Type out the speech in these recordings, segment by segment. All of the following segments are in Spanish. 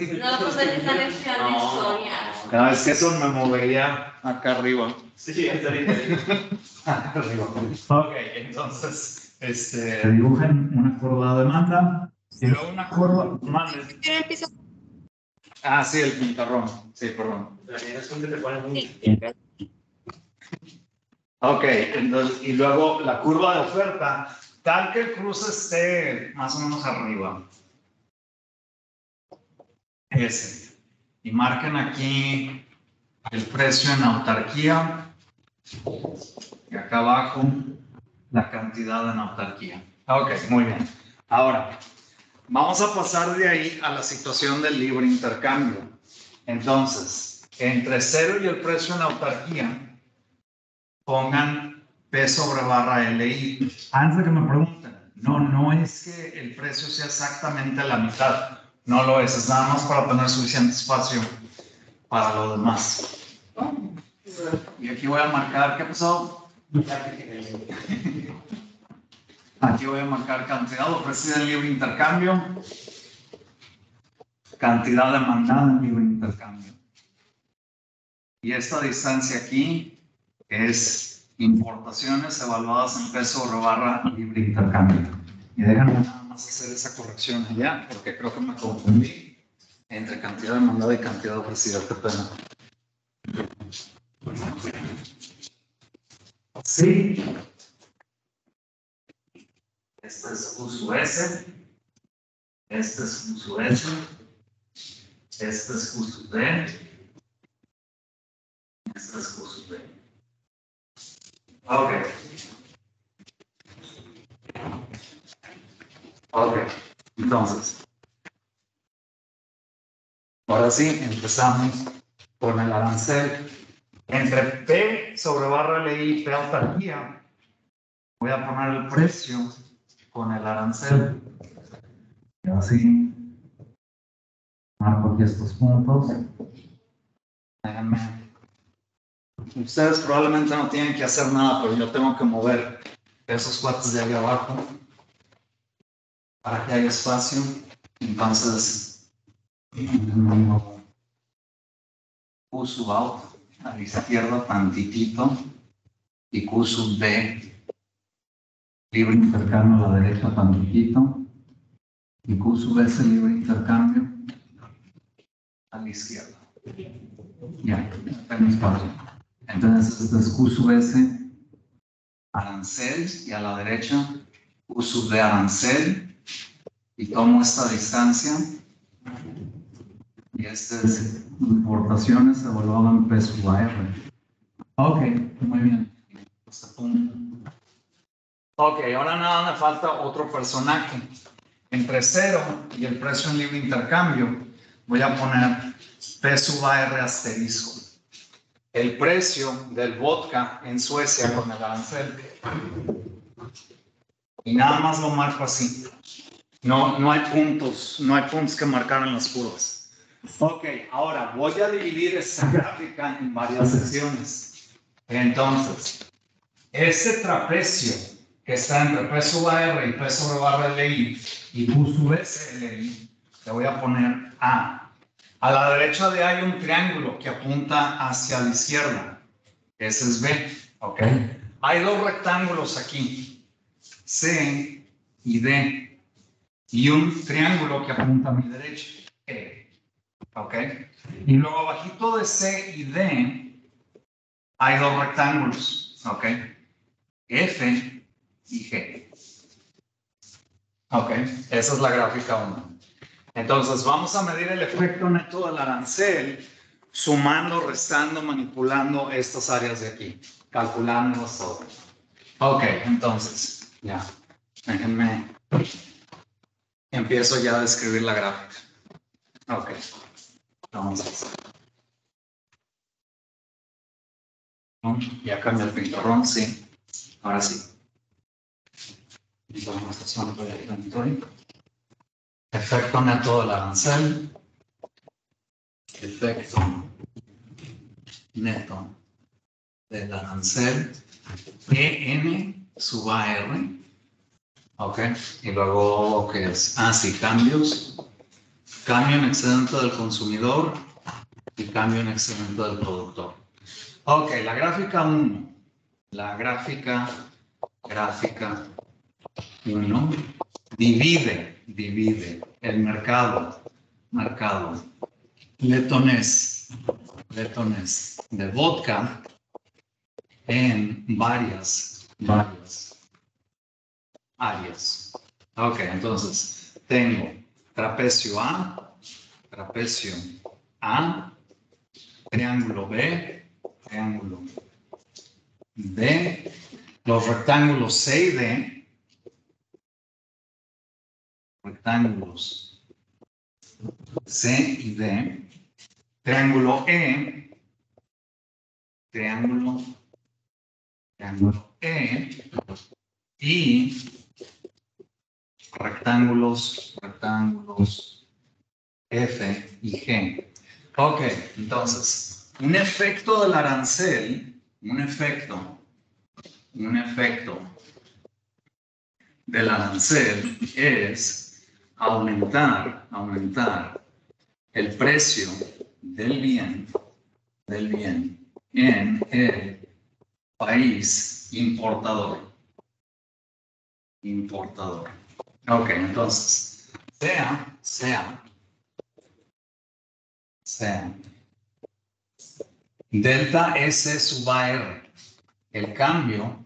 No, pues esta lección de historia. No, es que eso me movería acá arriba. Sí, está bien. Acá arriba. Ok, entonces, dibujen una curva de demanda y luego una curva. Ah, sí, el pintarrón. Sí, perdón. También es donde te ponen un... Ok, entonces, y luego la curva de oferta, tal que el cruce esté más o menos arriba. Ese. Y marquen aquí el precio en autarquía. Y acá abajo la cantidad en autarquía. Ok, muy bien. Ahora, vamos a pasar de ahí a la situación del libre intercambio. Entonces, entre 0 y el precio en autarquía, pongan P sobre barra LI. Antes de que me pregunten, no es que el precio sea exactamente la mitad. No lo es nada más para tener suficiente espacio para lo demás. Y aquí voy a marcar, ¿qué pasó? Aquí voy a marcar cantidad ofrecida en libre intercambio, cantidad demandada en libre intercambio. Y esta distancia aquí es importaciones evaluadas en P sobre barra libre intercambio. Y déjenme nada más hacer esa corrección allá, porque creo que me confundí entre cantidad demandada y cantidad ofrecida. Qué pena. Sí. Este es Q sub S. Este es Q sub S. Este es Q sub D. Este es Q sub D. Ok. Ok. Entonces, ahora sí, empezamos con el arancel. Entre P sobre barra LI y P autarquía, voy a poner el precio con el arancel. Y así, marco aquí estos puntos. Déjenme. Ustedes probablemente no tienen que hacer nada, pero yo tengo que mover esos cuates de ahí abajo para que haya espacio. Entonces, Q sub out a la izquierda tantitito y Q sub D libre intercambio a la derecha tantitito y Q sub S libre intercambio a la izquierda. Ya, tengo espacio. Entonces, este es Q sub S arancel y a la derecha Q sub D arancel y tomo esta distancia y este es importaciones evaluadas en P sub AR. Ok, muy bien. Este punto. Ok, ahora nada me falta otro personaje. Entre 0 y el precio en libre intercambio voy a poner P sub AR asterisco. El precio del vodka en Suecia con el arancel. Y nada más lo marco así. No hay puntos que marcar en las curvas. Ok, ahora voy a dividir esta gráfica en varias secciones. Entonces, ese trapecio que está entre P sub AR y P sobre barra LI y Q sub S LI, le voy a poner A. A la derecha de A hay un triángulo que apunta hacia la izquierda. Ese es B, ¿ok? Hay dos rectángulos aquí, C y D, y un triángulo que apunta a mi derecha, E, ¿ok? Y luego abajito de C y D hay dos rectángulos, ¿ok? F y G. Ok, esa es la gráfica 1. Entonces vamos a medir el efecto neto del arancel sumando, restando, manipulando estas áreas de aquí, calculando todo. Ok, entonces, ya, déjenme, empiezo ya a describir la gráfica. Ok, vamos a hacer. Ya cambió el pintorrón, sí, ahora sí. Efecto neto del arancel. Efecto neto del arancel. EN sub AR. Ok. Y luego, ¿qué es? Ah, sí, cambios Cambio en excedente del consumidor y cambio en excedente del productor. Ok, la gráfica 1. La gráfica 1 divide el mercado letonés de vodka en varias áreas. Ok, entonces tengo trapecio A, triángulo B, triángulo D, los rectángulos C y D, rectángulos C y D, triángulo E, triángulo E y rectángulos F y G. Ok, entonces, un efecto del arancel, un efecto del arancel es aumentar el precio del bien en el país importador. Ok, entonces, sea delta S sub AR, el cambio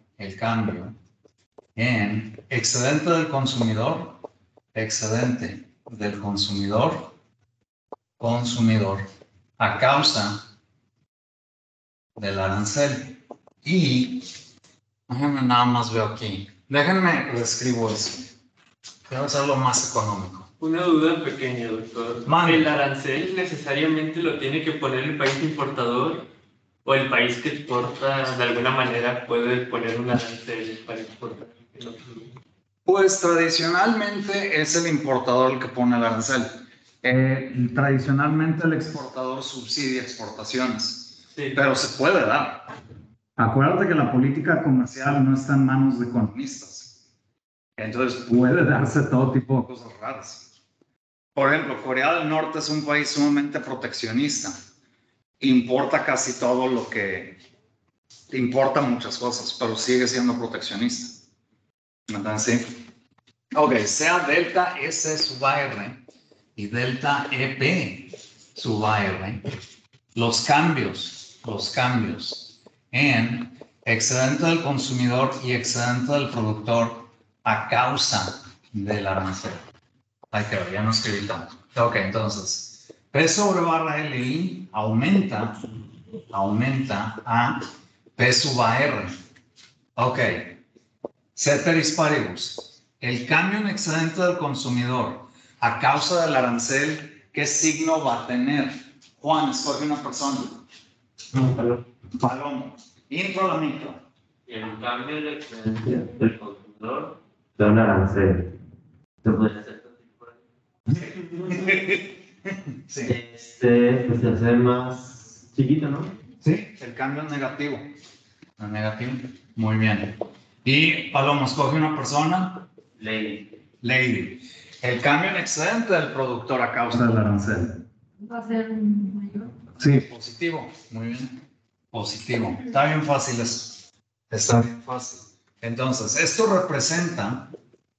en excedente del consumidor a causa del arancel. Y déjenme nada más veo aquí. Déjenme reescribo eso. Quiero hacerlo más económico. Una duda pequeña, doctor. Mande. ¿El arancel necesariamente lo tiene que poner el país importador? ¿O el país que exporta de alguna manera puede poner un arancel para exportar en otro lugar? Pues tradicionalmente es el importador el que pone el arancel. Tradicionalmente el exportador subsidia exportaciones, Sí. pero se puede dar. Acuérdate que la política comercial no está en manos de economistas. Entonces puede darse todo tipo de cosas raras. Por ejemplo, Corea del Norte es un país sumamente proteccionista. Importa casi todo lo que... Importa muchas cosas, pero sigue siendo proteccionista. Entonces, sí. Ok, sea delta S sub AR y delta EP sub AR, los cambios en excedente del consumidor y excedente del productor a causa del arancel. Ay, que ya no escribí tanto. Ok, entonces, P sobre barra LI aumenta a P sub AR. Ok, ceteris paribus. El cambio en excedente del consumidor a causa del arancel, ¿qué signo va a tener? Juan, escoge una persona. Palomo. Intro la micro. El cambio de excelencia del consumidor de un arancel. ¿Se puede hacer Sí. pues se hace más chiquito, ¿no? Sí, el cambio es negativo. ¿Es negativo? Muy bien. Y Palomo, escoge una persona. Lady. El cambio en excedente del productor a causa del arancel. Va a ser mayor. Sí, positivo. Muy bien. Positivo. Está bien fácil eso. Está bien fácil. Entonces, esto representa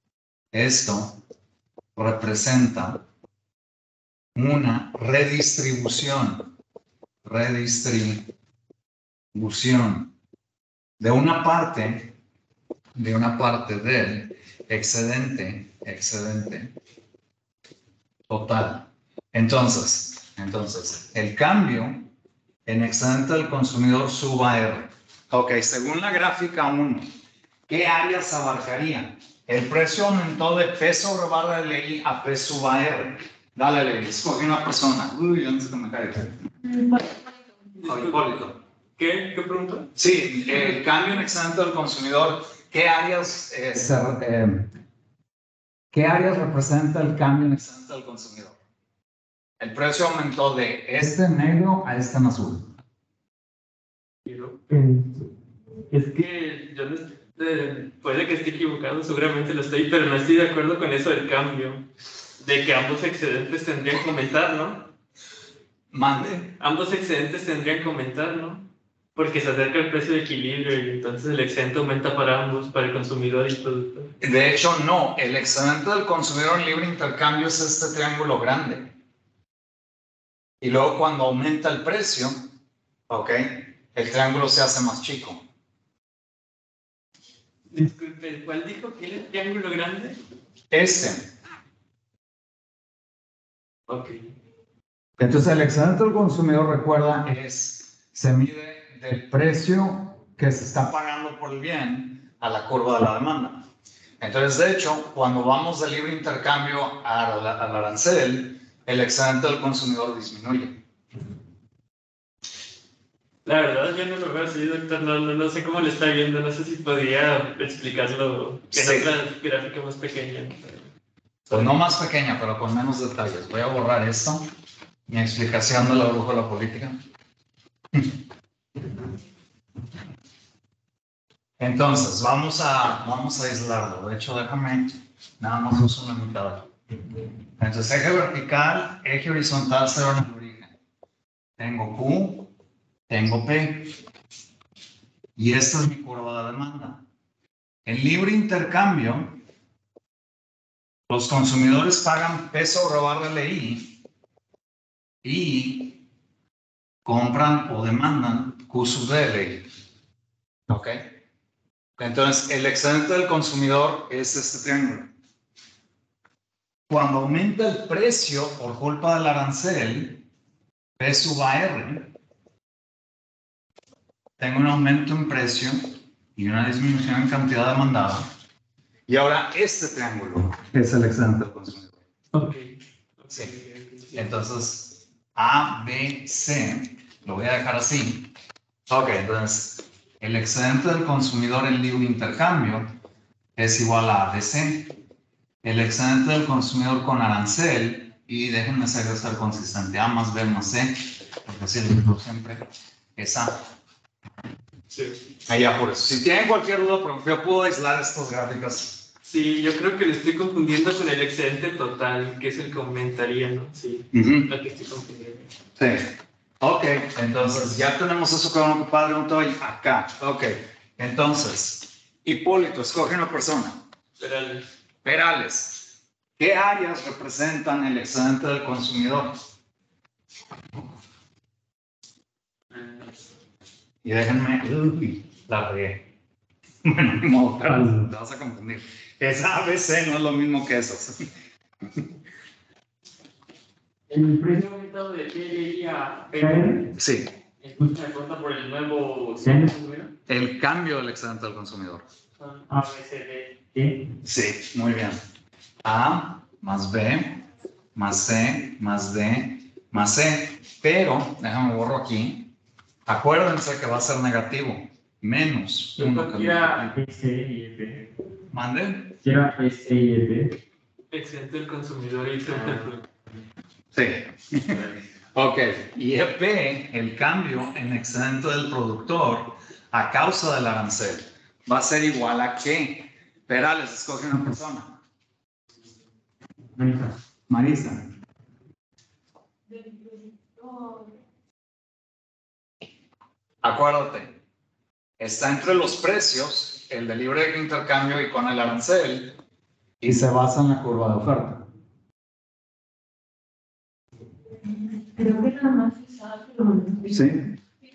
una redistribución de una parte del excedente total. Entonces, el cambio en excedente del consumidor sub AR. Ok, según la gráfica 1, ¿qué áreas abarcaría? El precio aumentó de P sobre barra de ley a P sub AR. Dale, Ley, escoge una persona. Uy, yo no sé cómo me cae. Hipólito. ¿Qué pregunta? Sí, el cambio en excedente del consumidor, ¿qué áreas representa el cambio en excedente del consumidor? El precio aumentó de este en negro a este en azul. Es que yo no puede que esté equivocado, seguramente lo estoy, pero no estoy de acuerdo con eso del cambio. de que ambos excedentes tendrían que aumentar, ¿no? Mande. Ambos excedentes tendrían que aumentar, ¿no? Porque se acerca el precio de equilibrio y entonces el excedente aumenta para ambos, para el consumidor y el productor. De hecho, no. El excedente del consumidor en libre intercambio es este triángulo grande. Y luego cuando aumenta el precio, ¿ok? El triángulo se hace más chico. Disculpe, ¿cuál dijo que era el triángulo grande? Este. Ok. Entonces el excedente del consumidor, recuerda, se mide del precio que se está pagando por el bien a la curva de la demanda. Entonces, de hecho, cuando vamos de libre intercambio al arancel, el excedente del consumidor disminuye. La verdad, yo no lo veo así, doctor. No sé cómo lo está viendo. No sé si podría explicarlo en Sí. otra gráfica más pequeña. Pues no más pequeña, pero con menos detalles. Voy a borrar esto. Mi explicación de la brújula política. Entonces, vamos a aislarlo. De hecho, déjame, nada más uso una mitad. Entonces, eje vertical, eje horizontal, cero en el origen. Tengo Q, tengo P. Y esta es mi curva de demanda. En libre intercambio, los consumidores pagan P sobre barra LI y compran o demandan Q sub D LI. ¿Ok? Entonces, el excedente del consumidor es este triángulo. Cuando aumenta el precio por culpa del arancel, P sub AR, tengo un aumento en precio y una disminución en cantidad demandada. Y ahora este triángulo es el excedente del consumidor. Ok. Sí. Entonces, A, B, C, lo voy a dejar así. Ok, entonces, el excedente del consumidor en libre intercambio es igual a ABC. El excedente del consumidor con arancel, y déjenme ser consistente, A más B más C, porque así lo digo siempre, es A. Sí. Allá por eso. Si tienen cualquier duda, pero yo puedo aislar estas gráficas. Sí, yo creo que lo estoy confundiendo con el excedente total, que es el que aumentaría, ¿no? Sí. Ujú. Lo que estoy confundiendo. Sí. Ok, entonces ya tenemos eso que vamos a preguntar hoy acá. Ok, entonces, Hipólito, escoge una persona. Pero Perales, ¿qué áreas representan el excedente del consumidor? Y déjenme, la regué. Bueno, ni modo, te vas a confundir. Es ABC, no es lo mismo que esos. el precio aumentado de PLI a PR, Sí, entonces me cuenta por el nuevo consumidor. el cambio del excedente del consumidor. A, B, C, D, E. Sí, muy bien. A más B más C más D más C. Pero, déjame borro aquí. Acuérdense que va a ser negativo. Menos 1 que Quiera multiplica. S y F. ¿Mande? Quiera S y F. Excedente del consumidor y excedente del productor. Sí. Ok. Y EP, el cambio en excedente del productor a causa del arancel, va a ser igual a ¿qué? Perales, escoge una persona. Marisa. Acuérdate, está entre los precios, el de libre intercambio y con el arancel, y se basa en la curva de oferta. Creo que nada más es algo. Sí,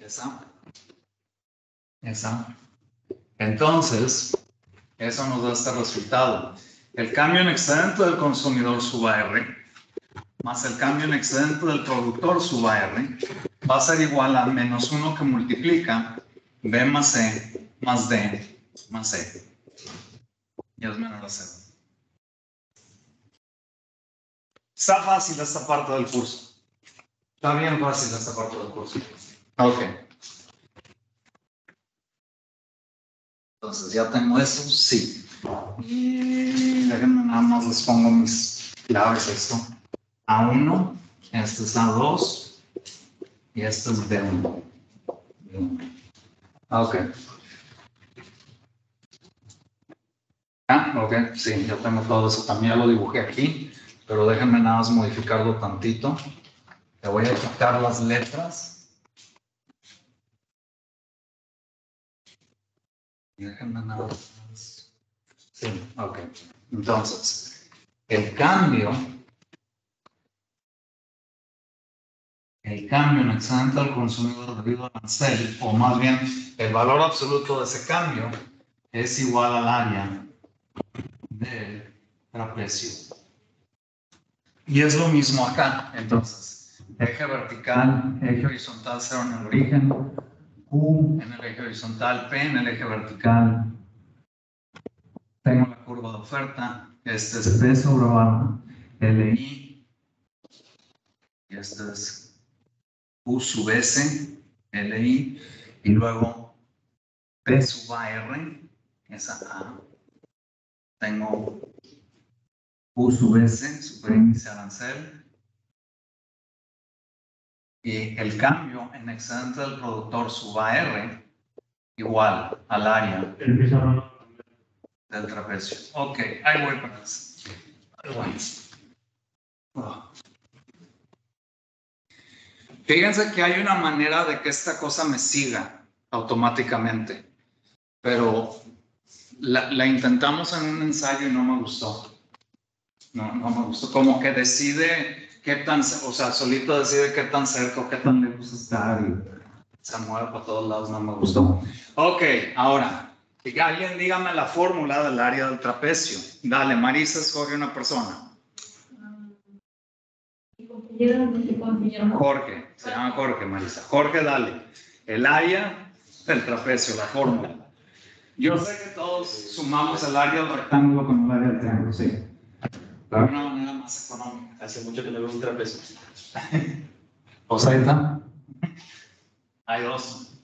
esa. Entonces, eso nos da este resultado. El cambio en excedente del consumidor sub AR más el cambio en excedente del productor sub AR va a ser igual a menos 1 que multiplica B más C más D más C. Y es menor a 0. Está fácil esta parte del curso. Está bien fácil esta parte del curso. Ok. Entonces, ¿ya tengo eso? Sí. Y déjenme nada más les pongo mis claves esto. A1, este es A2 y este es B1. Ok. Ok, sí, yo tengo todo eso. También lo dibujé aquí. pero déjenme nada más modificarlo tantito. Le voy a quitar las letras. Déjenme nada más. Sí, ok. Entonces, el cambio en excedente al consumidor debido al arancel, o más bien el valor absoluto de ese cambio, es igual al área del trapecio. Y es lo mismo acá. Entonces, eje vertical, eje horizontal 0 en el origen, Q en el eje horizontal, P en el eje vertical. Tengo la curva de oferta, este es P sobre barra, LI, y este es Q sub S, LI, y luego P sub AR, esa A. Tengo Q sub S, superíndice arancel, y el cambio en excedente del productor sub AR igual al área del trapecio. Ok, ahí voy para eso. Ahí voy. Oh. Fíjense que hay una manera de que esta cosa me siga automáticamente, pero la intentamos en un ensayo y no me gustó. No me gustó. Como que decide qué tan, o sea, solito decide qué tan cerca o qué tan lejos está y se mueve para todos lados, no me gustó. Ok, ahora, que alguien dígame la fórmula del área del trapecio. Dale, Marisa escoge una persona. Jorge, se llama Jorge, Marisa. Jorge, dale. El área del trapecio, la fórmula. Yo sé que todos sumamos el área del rectángulo con el área del triángulo, sí. Pero de una manera más económica. Hace mucho que no veo un trapecio. Pues ahí está. Hay dos.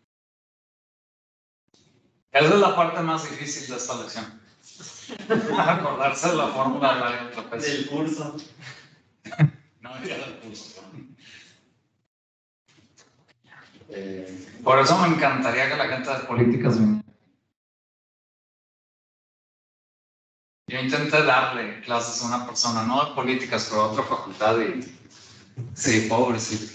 Esa es la parte más difícil de esta lección. Acordarse de la fórmula del área del trapecio. Del curso. No, ya del curso. Por eso me encantaría que la gente de políticas viniera. Yo intenté darle clases a una persona, no de políticas, pero a otra facultad y... Sí, pobrecito.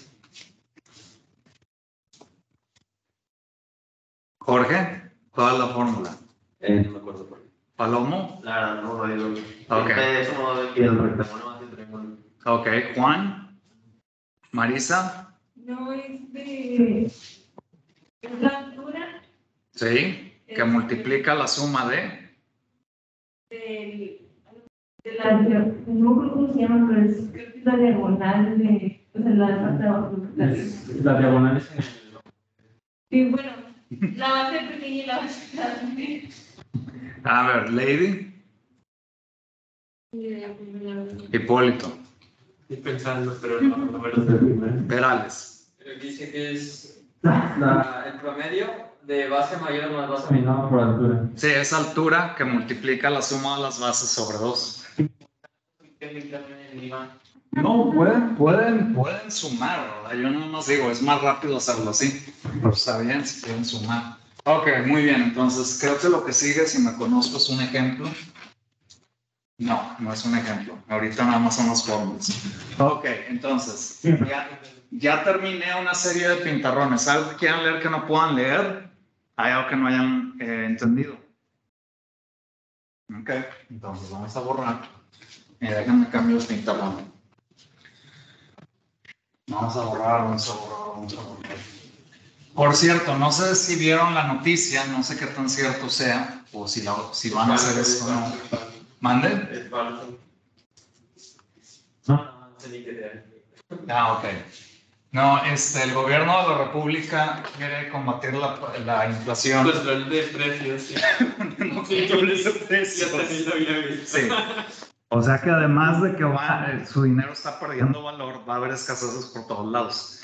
Jorge, ¿cuál es la fórmula? No me acuerdo por qué. ¿Palomo? Claro, no, no digo. Ok. Es como que el rectángulo más el triángulo. Ok, Juan, Marisa, No es de. Es la altura sí, que multiplica la suma de... de la. No me acuerdo cómo se llama, pero creo que es la diagonal de. O sea, la parte de abajo. La diagonal es en el... Sí, bueno, la base pequeña y la base grande. A ver, Lady, Hipólito, Estoy pensando, pero no me lo sé primero. Perales. Dice que es el promedio de base mayor más base menor por altura. Sí, es altura que multiplica la suma de las bases sobre 2. No, pueden sumar, ¿verdad? Yo no más digo, es más rápido hacerlo así. Pero está bien si quieren sumar. Ok, muy bien. Entonces, creo que lo que sigue, si me conozco, es un ejemplo. No, no es un ejemplo. Ahorita nada más son las fórmulas. Ok, entonces, ya terminé una serie de pintarrones. ¿Algo que quieran leer que no puedan leer? ¿Hay algo que no hayan entendido? Ok, entonces vamos a borrar. Déjenme cambiar el pintarrón. Vamos a borrar. Por cierto, no sé si vieron la noticia, no sé qué tan cierto sea, o si van a hacer eso o no. ¿Mande? Es falso. No sé ni qué idea. Ah, ok. No, el gobierno de la República quiere combatir la inflación. Control de precios, sí. No controles de precios. Yo también lo había visto. Sí. O sea que además de que su dinero está perdiendo valor, va a haber escaseces por todos lados.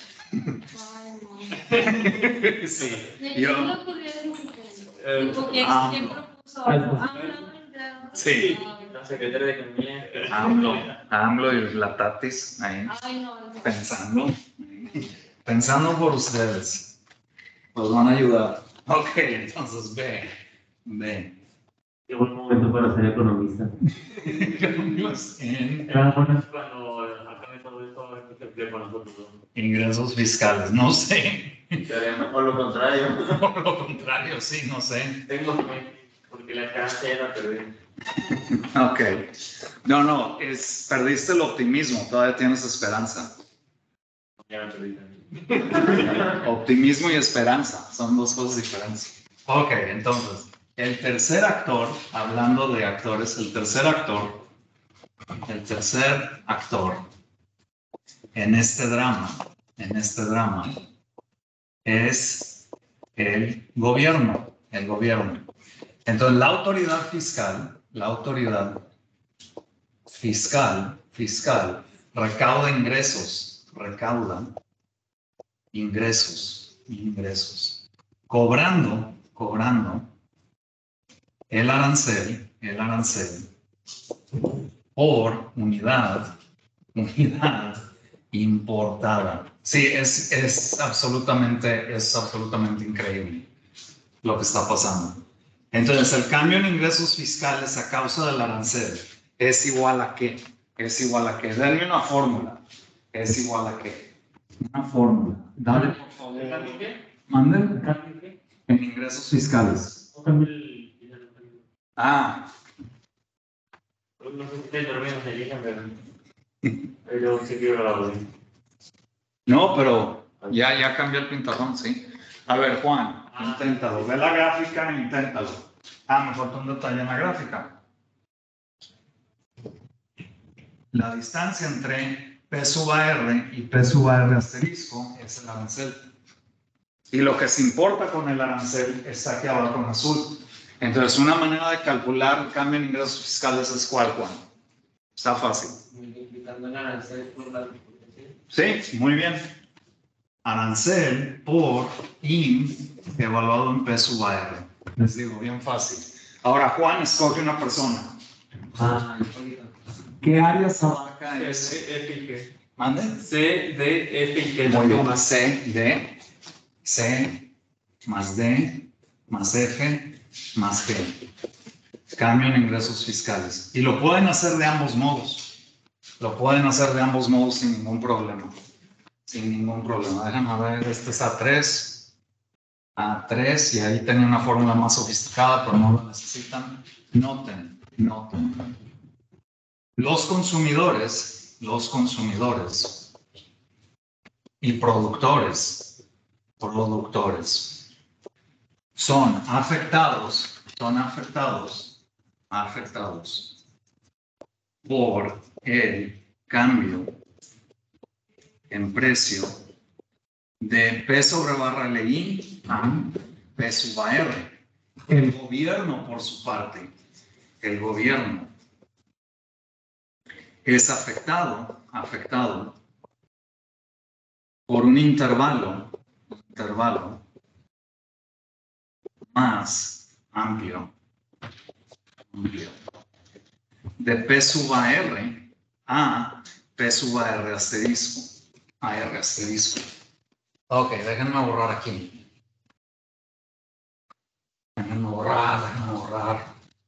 Sí. Yo. ¿Quién propuso? Sí. La secretaria de Economía. AMLO y la Tatis ahí Ay, no. pensando por ustedes. Nos van a ayudar. Ok, entonces ve. Qué buen momento para ser economista. Cambios en Era bueno cuando acabe todo esto, se emplea con nosotros. ingresos fiscales, no sé. O lo contrario. Por lo contrario, sí, no sé. Tengo fe, porque la casa era perder. Ok. No, perdiste el optimismo, todavía tienes esperanza. Ya me perdí también. Optimismo y esperanza son dos cosas diferentes. Ok, entonces, el tercer actor, hablando de actores, el tercer actor en este drama, es el gobierno. Entonces, la autoridad fiscal, recauda ingresos, cobrando el arancel por unidad importada. Sí, es absolutamente increíble lo que está pasando. Entonces, el cambio en ingresos fiscales a causa del arancel es igual a qué? Denme una fórmula. Es igual a qué? Una fórmula. Dale, por favor. Manden. En ingresos fiscales. Ah, No sé si ustedes dormimos allí, pero sí quiero la voz. no, pero ya cambió el pizarrón, sí. A ver, Juan, inténtalo. Ve la gráfica e inténtalo. Me falta un detalle en la gráfica. La distancia entre P sub R y P sub R asterisco es el arancel. Y lo que se importa con el arancel está aquí abajo en azul. Entonces, una manera de calcular el cambio en ingresos fiscales es ¿cuál, Juan? Está fácil. Multiplicando el arancel por la... Sí, muy bien. Arancel por IM evaluado en P sub R. Les digo, bien fácil. Ahora, Juan, escoge una persona. ¿Qué áreas abarca eso? C, D, F y G. ¿Mande? C, D, F y G. Muy bien. C más D más F más G. Cambio en ingresos fiscales. Y lo pueden hacer de ambos modos. Sin ningún problema. Déjenme ver, este es A3, y ahí tenía una fórmula más sofisticada, pero no lo necesitan. Noten. Los consumidores y productores son afectados por el cambio en precio de P sobre barra LI a P sub a R. El gobierno, por su parte, es afectado por un intervalo más amplio de P sub a R a P sub a R asterisco. Ok, déjenme borrar aquí. Déjenme borrar.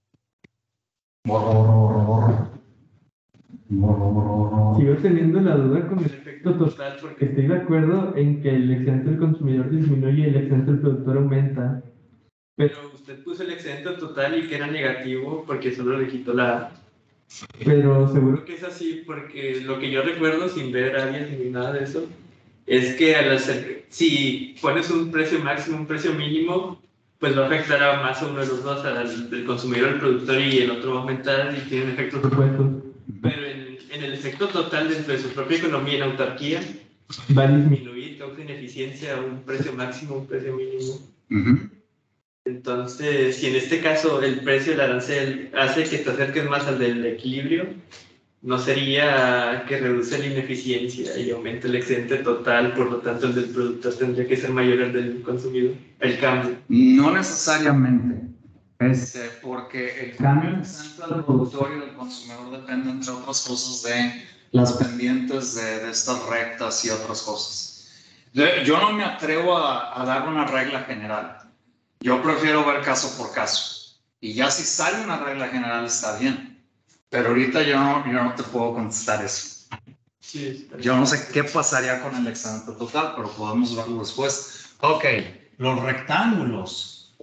Borro. Sigo teniendo la duda con el efecto total porque estoy de acuerdo en que el excedente del consumidor disminuye y el excedente del productor aumenta. Pero usted puso el excedente total y que era negativo porque solo le quitó la A. Pero seguro que es así porque lo que yo recuerdo sin ver áreas ni nada de eso es que si pones un precio máximo, un precio mínimo, pues va a afectar a más a uno de los dos, al del consumidor, al productor, y el otro va a aumentar y tienen efectos opuestos. Pero en el efecto total dentro de su propia economía, en autarquía, va a disminuir, causa ineficiencia a un precio máximo, un precio mínimo. Entonces, si en este caso el precio del arancel hace que te acerques más al del equilibrio, no sería que reduce la ineficiencia y aumenta el excedente total, por lo tanto el del productor tendría que ser mayor al del consumidor, el cambio. No necesariamente, porque el cambio en excedente del productor y del consumidor depende, entre otras cosas, de las pendientes de estas rectas y otras cosas. Yo no me atrevo a dar una regla general. Yo prefiero ver caso por caso Y ya si sale una regla general está bien. Pero ahorita yo no te puedo contestar eso. Sí, está bien. Yo no sé qué pasaría con el excedente total, pero podemos verlo después. Ok, los rectángulos,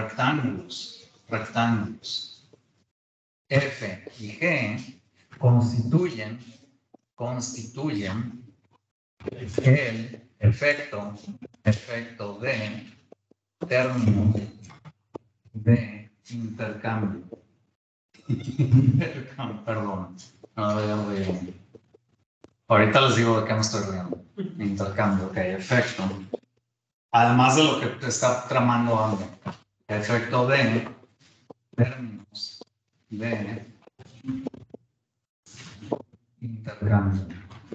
F y G constituyen el efecto de términos de intercambio. Perdón, no debería reírme. Ahorita les digo de qué me estoy riendo. Intercambio, ok, efecto. Además de lo que te está tramando André. Efecto de términos de intercambio.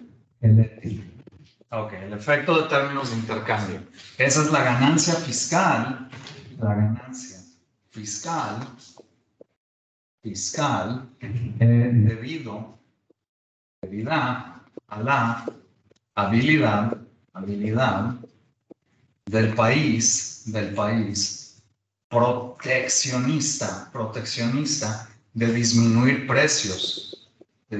Ok, el efecto de términos de intercambio. Esa es la ganancia fiscal. La ganancia fiscal debido a la habilidad del país proteccionista de disminuir precios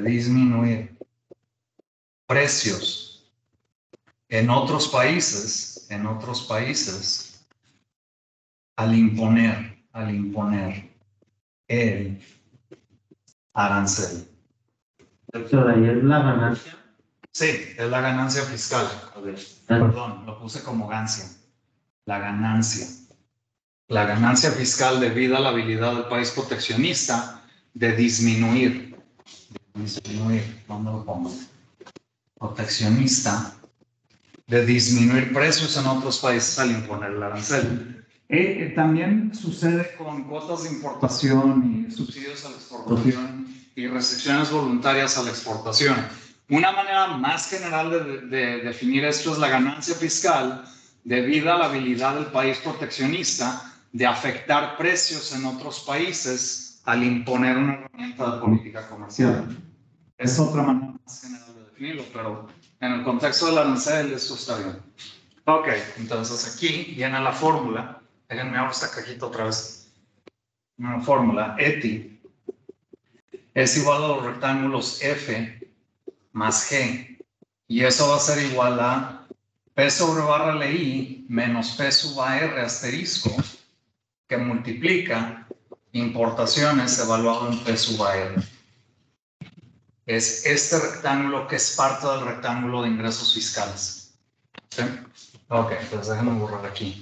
en otros países al imponer el arancel. Doctor, ahí es la ganancia. Sí, es la ganancia fiscal. Perdón, lo puse como ganancia. La ganancia fiscal debido a la habilidad del país proteccionista de disminuir, ¿dónde lo pongo? Proteccionista de disminuir precios en otros países al imponer el arancel. También sucede con cuotas de importación y subsidios a la exportación y restricciones voluntarias a la exportación. Una manera más general de definir esto es la ganancia fiscal debido a la habilidad del país proteccionista de afectar precios en otros países al imponer una herramienta de política comercial. Es otra manera más general de definirlo, pero en el contexto del arancel esto está bien. Ok, entonces aquí viene la fórmula. Déjenme abrir esta cajita otra vez. Una fórmula, ETI es igual a los rectángulos F más G. Y eso va a ser igual a P sobre barra LI menos P sub AR asterisco, que multiplica importaciones evaluado en P sub AR. Es este rectángulo que es parte del rectángulo de ingresos fiscales. ¿Sí? Ok, entonces déjenme borrar aquí.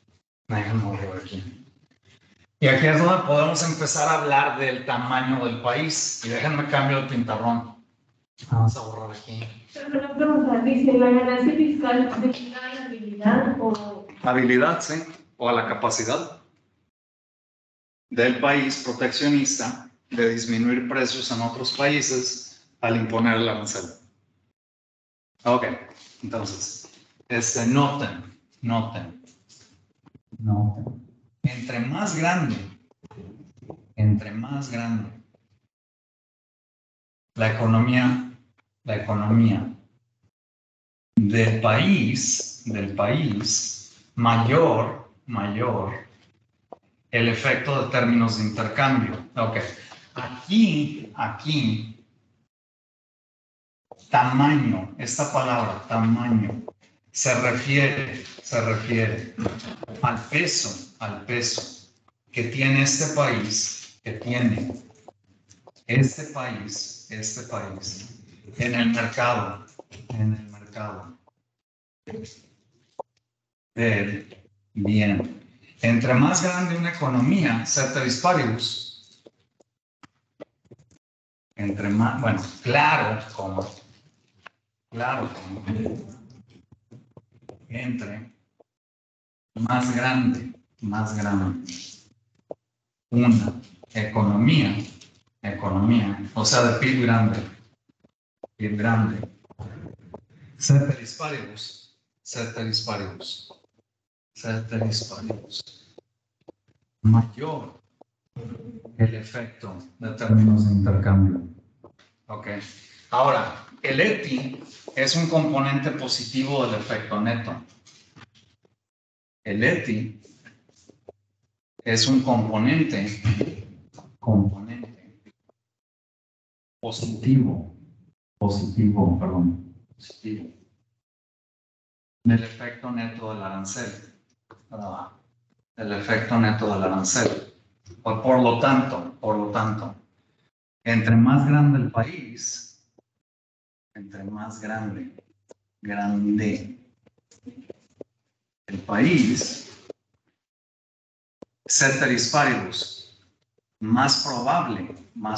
Y aquí es donde podemos empezar a hablar del tamaño del país. Y déjenme cambio el pintarrón. Vamos a borrar aquí. Pero una pregunta, dice, ¿la ganancia fiscal debido a la habilidad o...? Habilidad, sí. O a la capacidad del país proteccionista de disminuir precios en otros países al imponer el arancel. Ok, entonces, noten. Entre más grande la economía del país, mayor el efecto de términos de intercambio. Ok, aquí, tamaño, esta palabra, tamaño, se refiere al peso que tiene este país, en el mercado del bien. Entre más grande una economía, ceteris paribus, entre más, bueno, claro, entre más grande una economía, o sea, de PIB grande, ceteris paribus, mayor el efecto de términos de intercambio. Ok. Ahora, el ETI es un componente positivo del efecto neto. El ETI es un componente positivo, del efecto neto del arancel. El efecto neto del arancel. Por lo tanto, entre más grande el país, entre más grande el país, ceteris paribus, más probable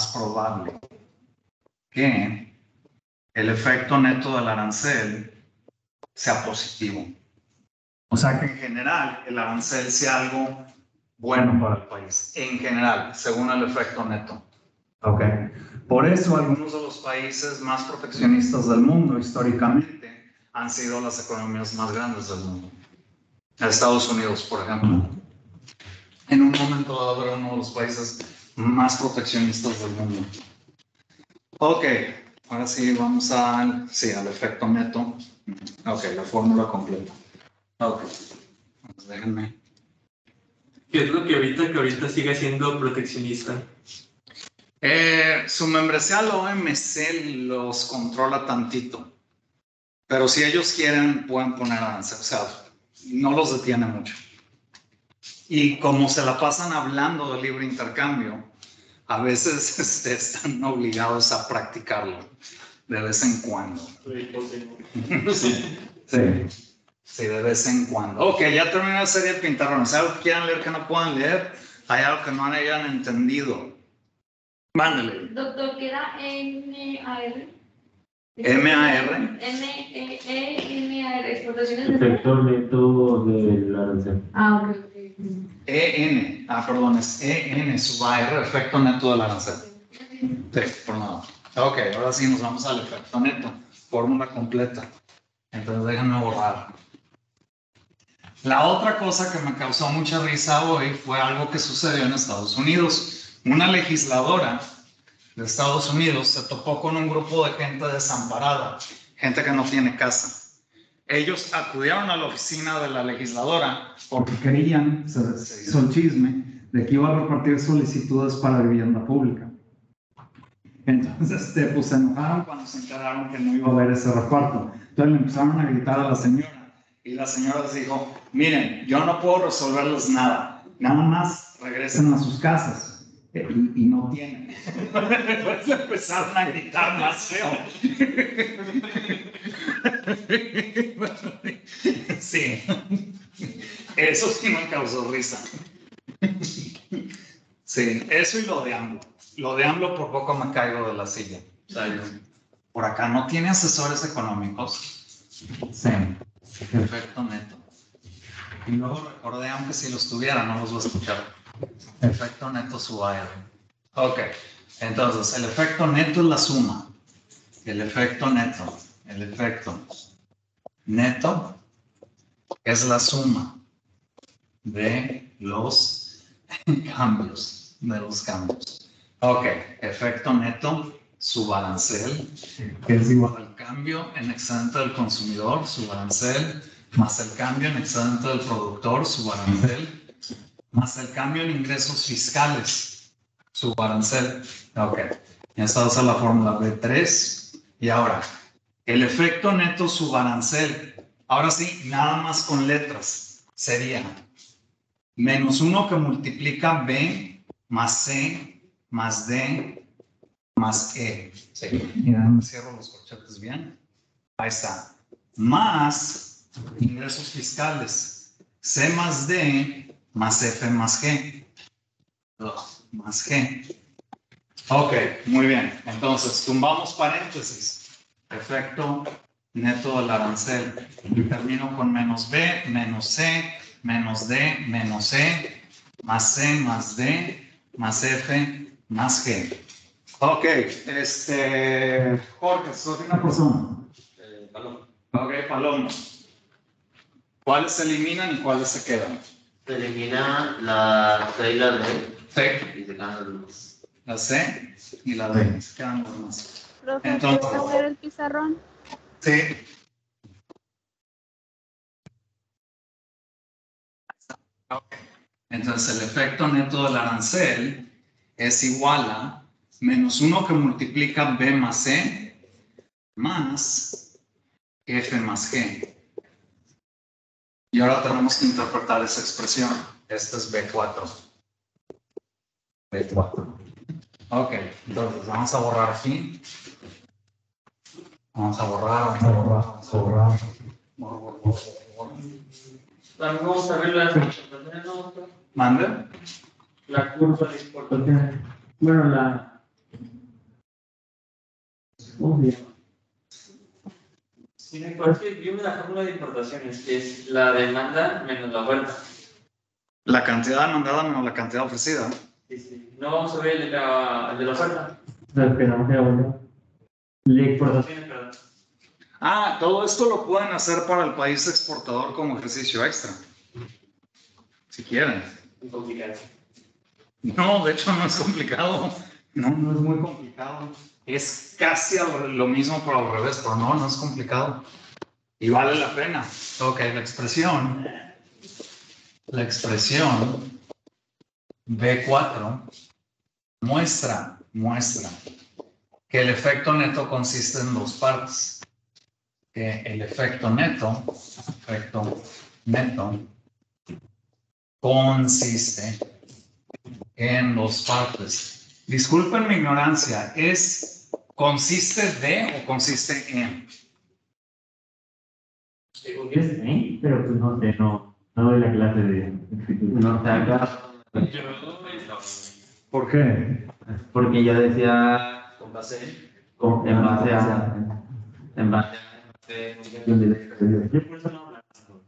que el efecto neto del arancel sea positivo. O sea que en general el arancel sea algo bueno para el país. En general, según el efecto neto. Okay. Por eso algunos de los países más proteccionistas del mundo históricamente han sido las economías más grandes del mundo. Estados Unidos, por ejemplo. En un momento dado era uno de los países más proteccionistas del mundo. Ok, ahora sí vamos al efecto neto. Ok, la fórmula completa. Ok, pues déjenme. ¿Qué es lo que ahorita sigue siendo proteccionista? Su membresía al OMC los controla tantito. Pero si ellos quieren, pueden poner aranceles. O sea, no los detiene mucho. Y como se la pasan hablando de libre intercambio, a veces están obligados a practicarlo de vez en cuando. Sí, de vez en cuando. Ok, ya terminé la serie de pintarrones. ¿Hay algo que quieran leer que no puedan leer? ¿Hay algo que no hayan entendido? Mándale. Doctor, queda MAR. MAR. MAR, exportaciones de... Efecto neto del arancel. Ah, ok. EN. Perdón, es EN sub AR, efecto neto del arancel. Sí, por nada. Ok, ahora sí nos vamos al efecto neto. Fórmula completa. Entonces déjenme borrar. La otra cosa que me causó mucha risa hoy fue algo que sucedió en Estados Unidos. Una legisladora de Estados Unidos se topó con un grupo de gente desamparada, gente que no tiene casa. Ellos acudieron a la oficina de la legisladora porque creían, se hizo el chisme, de que iba a repartir solicitudes para vivienda pública. Entonces, pues se enojaron cuando se enteraron que no iba a haber ese reparto. Entonces le empezaron a gritar a la señora y la señora les dijo, miren, yo no puedo resolverles nada más regresen a sus casas. Y no tienen. Después empezaron a gritar más feo. Sí. Eso sí me causó risa. Sí, eso y lo de AMLO. Lo de AMLO por poco me caigo de la silla. Por acá no tiene asesores económicos. Sí. Efecto neto. Y luego recordé, aunque si los tuviera, no los voy a escuchar. Efecto neto sub AR. Ok, entonces el efecto neto es la suma. El efecto neto es la suma de los cambios. Ok, efecto neto subarancel, que es igual al cambio en excedente del consumidor, subarancel, más el cambio en excedente del productor, subarancel, más el cambio en ingresos fiscales, subarancel. Ok, ya está usando la fórmula B3. Y ahora, el efecto neto subarancel, ahora sí, nada más con letras, sería menos 1 que multiplica B más C más D más E. Sí. Mira, me cierro los corchetes bien. Ahí está. Más ingresos fiscales, C más D más F más G. Más G. Ok, muy bien. Entonces, tumbamos paréntesis. Efecto neto del arancel. Y termino con menos B, menos C, menos D, menos E, más C, más D, más F, más G. Ok, Jorge, soy una persona. Paloma. Ok, Paloma. ¿Cuáles se eliminan y cuáles se quedan? Se elimina la C y la D C, y se quedan los demás. la C y la D. Se quedan los demás. Profe, Entonces, ¿puedo ver el pizarrón? Sí. Ok. Entonces, Entonces, el efecto neto del arancel es igual a menos 1 que multiplica B más C más F más G. Y ahora tenemos que interpretar esa expresión. Esta es B4. B4. Ok, entonces vamos a borrar aquí. Vamos a borrar. Borra. También vamos a ver las importaciones, ¿no? ¿Mande? La curva de importaciones. Bueno, ¿cómo se llama? Sí, me parece que vimos la fórmula de importaciones, que es la demanda menos la oferta. La cantidad demandada menos la cantidad ofrecida. Sí. No vamos a ver el de la oferta. No, esperamos que la oferta. La importación, perdón. Ah, todo esto lo pueden hacer para el país exportador como ejercicio extra. Si quieren. Muy complicado. No, de hecho no es complicado. No es muy complicado. Es casi lo mismo pero al revés, pero no es complicado. Y vale la pena. Ok, la expresión B4 muestra que el efecto neto consiste en dos partes. Que el efecto neto consiste en dos partes. Disculpen mi ignorancia, ¿consiste de o consiste en? Según yo sí, pero pues no sé, no doy la clase de escritura. No sé, acá. ¿Por qué? Porque yo decía Con base en base a. Yo por eso no hablo.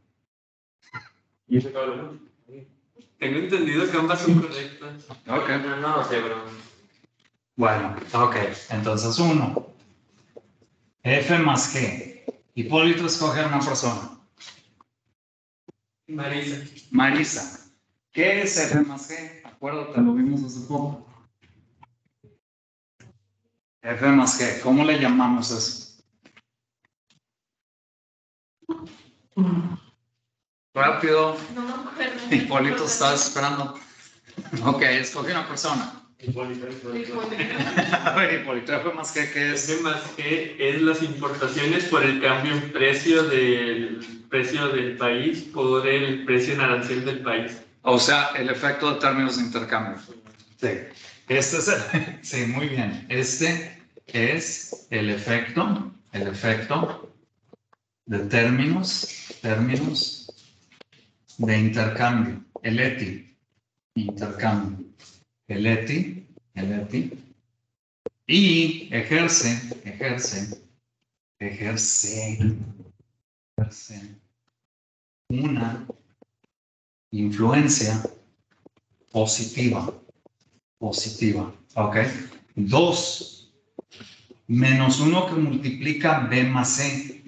Y eso cabrón. Tengo entendido que ambas son correctas. Ok. No lo sé, bro. Bueno, ok. Entonces 1. F más G. Hipólito escoge a una persona. Marisa. ¿Qué es F más G? Acuérdate, lo vimos hace poco. F más G. ¿Cómo le llamamos eso? Rápido. No me acuerdo. Hipólito está esperando. Ok, escoge una persona. A ver, Hipólito, F más G, ¿qué es? F más G es las importaciones por el cambio en precio del país por el precio en arancel del país. O sea, el efecto de términos de intercambio. Sí. Este es sí, muy bien. Este es el efecto de términos de intercambio. El ETI. Intercambio. El ETI. Y ejerce una influencia positiva. ¿Ok? 2. Menos 1 que multiplica B más C.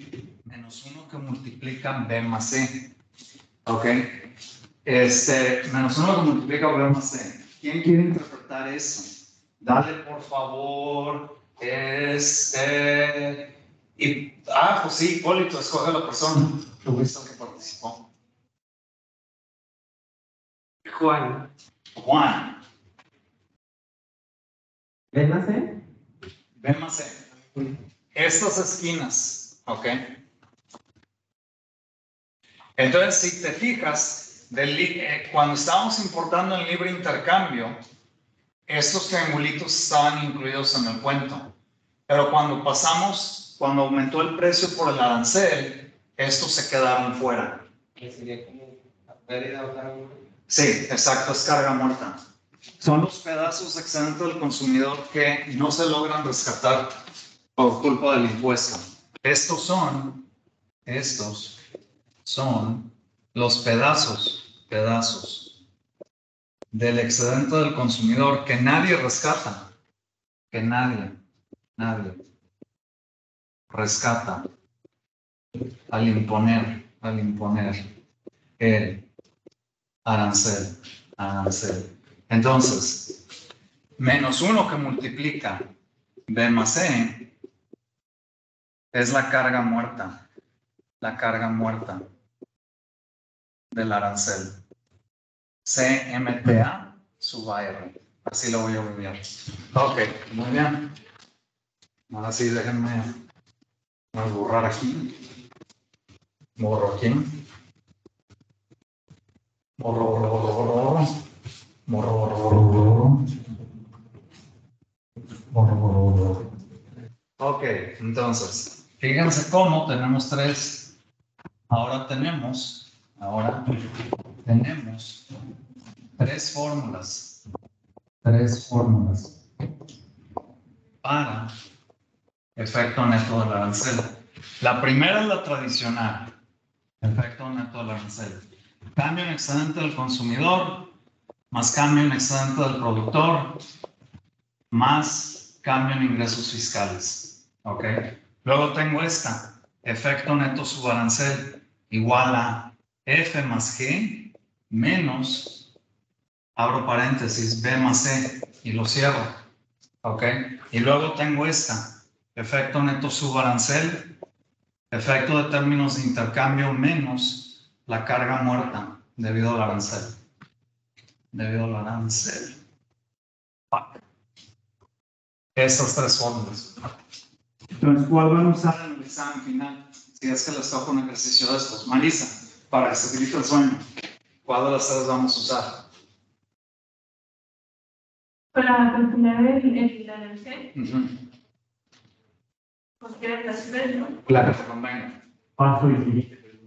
¿Ok? Menos 1 que multiplica B más C. ¿Quién quiere interpretar eso? Dale, por favor. Pues sí, Hipólito, escoge a la persona. Tú viste el que participó. Juan. ¿Ves más, eh? B más C. Estas esquinas, ¿ok? Entonces, si te fijas, cuando estábamos importando el libre intercambio, estos triangulitos estaban incluidos en el cuento. Pero cuando aumentó el precio por el arancel, estos se quedaron fuera. ¿Qué sería como pérdida o carga? Sí, exacto, es carga muerta. Son los pedazos excedentes del consumidor que no se logran rescatar por culpa del impuesto. Estos son los pedazos del excedente del consumidor que nadie rescata, que nadie rescata al imponer el arancel. Entonces, menos 1 que multiplica B más C es la carga muerta del arancel. CMTA sub AR. Así lo voy a abreviar. Ok, muy bien. Ahora sí, déjenme borrar aquí. Borro aquí. Borro. Ok, entonces, fíjense cómo tenemos tres. Ahora tenemos tres fórmulas. Para efecto neto del arancel. La primera es la tradicional. Efecto neto del arancel. Cambio en excedente del consumidor, más cambio en excedente del productor, más cambio en ingresos fiscales. ¿Ok? Luego tengo esta. Efecto neto subarancel igual a F más G menos, abro paréntesis, B más C y lo cierro. ¿Ok? Y luego tengo esta. Efecto neto subarancel, efecto de términos de intercambio menos la carga muerta debido al arancel. Estas tres fórmulas. Entonces, ¿cuál van a usar en el examen final? Si es que les toca un ejercicio de estos. Marisa, para que se quite el sueño, ¿cuál de las tres vamos a usar? Para calcular el arancel, pues quedan las tres, ¿no? La que te convenga. Paso y siguiente.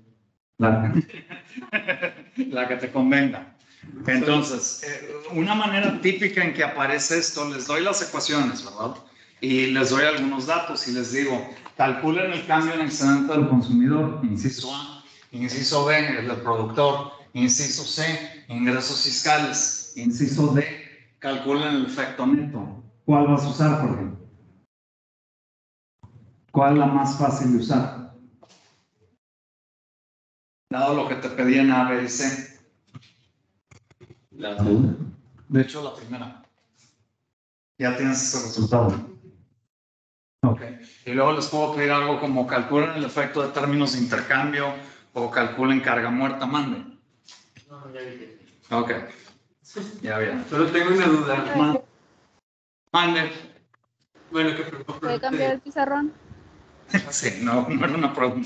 La que te convenga. Entonces, una manera típica en que aparece esto, les doy las ecuaciones, ¿verdad? Y les doy algunos datos y les digo, calculen el cambio en excedente del consumidor, inciso A, inciso B, el del productor, inciso C, ingresos fiscales, inciso D, calculen el efecto neto. ¿Cuál vas a usar, Jorge? ¿Cuál es la más fácil de usar? Dado lo que te pedían A, B y C. La segunda. De hecho, la primera. Ya tienes ese resultado. Ok. Y luego les puedo pedir algo como calculen el efecto de términos de intercambio o calculen carga muerta, mande. No, ya dije. Ok. Ya bien. Solo tengo una duda. Mande. Bueno, que ¿Puede cambiar el pizarrón? Sí, no era una pregunta.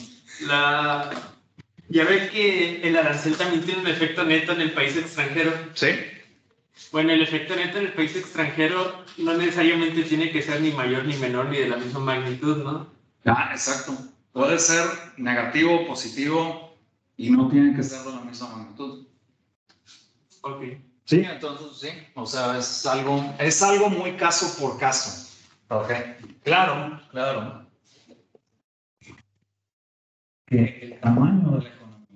Ya ves que el arancel también tiene un efecto neto en el país extranjero. ¿Sí? Bueno, el efecto neto en el país extranjero no necesariamente tiene que ser ni mayor ni menor ni de la misma magnitud, ¿no? Ah, exacto. Puede ser negativo, positivo y no tiene que ser de la misma magnitud. Ok. Sí, entonces sí. O sea, es algo muy caso por caso. Ok. Claro. Que el tamaño de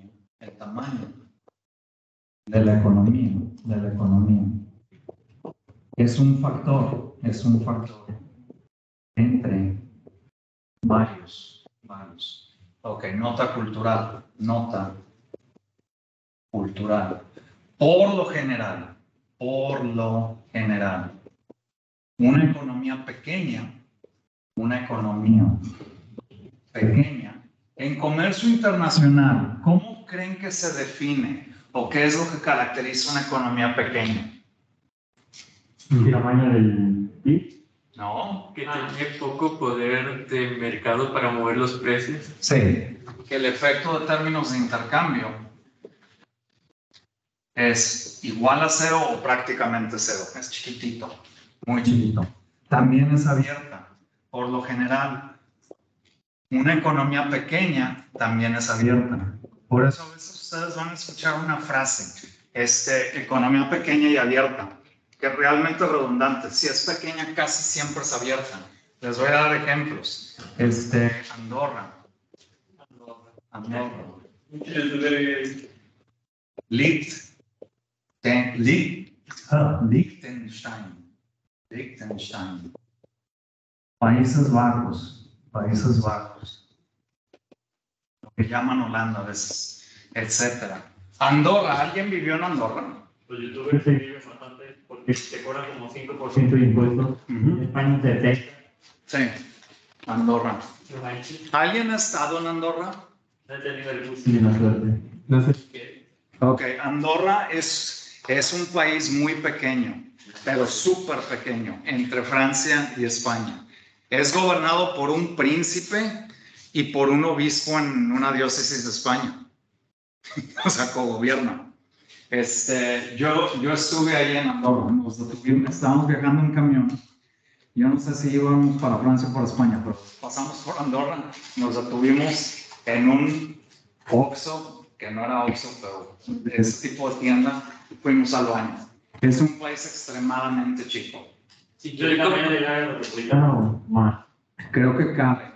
la economía es un factor entre varios. Ok, nota cultural. Por lo general, una economía pequeña, en comercio internacional, ¿cómo creen que se define o qué es lo que caracteriza una economía pequeña? ¿El tamaño del PIB? ¿No? Que tiene poco poder de mercado para mover los precios. Sí. Que el efecto de términos de intercambio es igual a cero o prácticamente cero. Es chiquitito, muy chiquito. También es abierta. Por lo general, una economía pequeña también es abierta. Por eso a veces ustedes van a escuchar una frase, economía pequeña y abierta, que es realmente redundante. Si es pequeña, casi siempre es abierta. Les voy a dar ejemplos. Andorra. Liechtenstein. Países Bajos. Lo que llaman Holanda a veces, etcétera. Andorra, ¿alguien vivió en Andorra? Los youtubers se viven bastante porque te cobran como 5% de impuestos. En España se detecta. Sí, Andorra. No manches. ¿Alguien ha estado en Andorra? No he tenido el gusto ni la suerte. No sé qué. Ok, Andorra es Es un país muy pequeño, pero súper pequeño, entre Francia y España. Es gobernado por un príncipe y por un obispo en una diócesis de España. O sea, cogobierna. Yo estuve ahí en Andorra, estábamos viajando en camión. Yo no sé si íbamos para Francia o para España, pero pasamos por Andorra, nos detuvimos en un Oxxo, que no era Oxxo, pero de ese tipo de tienda, fuimos al baño. Es un país extremadamente chico. Si yo también llegar a metropolitana o más. Creo que cabe.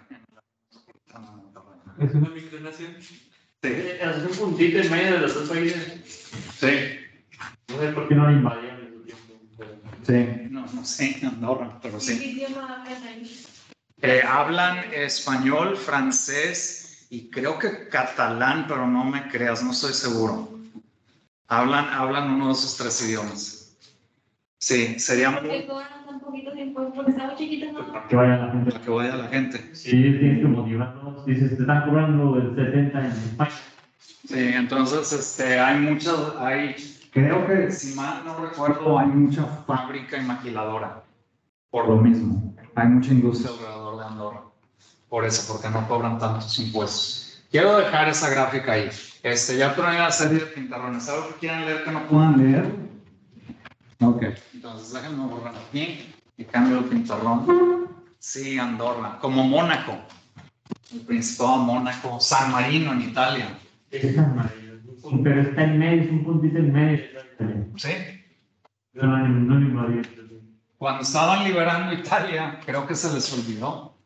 Es una micronación. Sí. Es un puntito en medio de los dos países. Sí. No sé por qué no lo invadieron en su tiempo. Sí, no sé, Andorra, pero ¿Qué sí. idioma hablan ahí? Hablan español, francés y creo que catalán, pero no me creas, no estoy seguro. Hablan uno de esos tres idiomas. Sí, sería ¿Por qué muy cobran tan poquitos impuestos? Porque estamos chiquitos, ¿no? Para que vaya la gente. para que vaya la gente. Sí, tienes que motivarnos. Dices, te están cobrando el 70 en España. Sí, entonces creo que si mal no recuerdo, hay mucha fábrica y maquiladora. Por lo mismo, hay mucha industria alrededor de Andorra. Por eso, porque no cobran tantos impuestos. Quiero dejar esa gráfica ahí. Ya trae una serie de pintarrones. ¿Algo que quieran leer que no puedan leer? Ok, entonces déjenme borrar aquí y cambio el pintarrón. Sí, Andorra, como Mónaco. El Principado de Mónaco, San Marino en Italia. Es tan maravilloso. Pero está en medio, es un puntito en medio. Sí. No lo invadieron. Cuando estaban liberando Italia, creo que se les olvidó.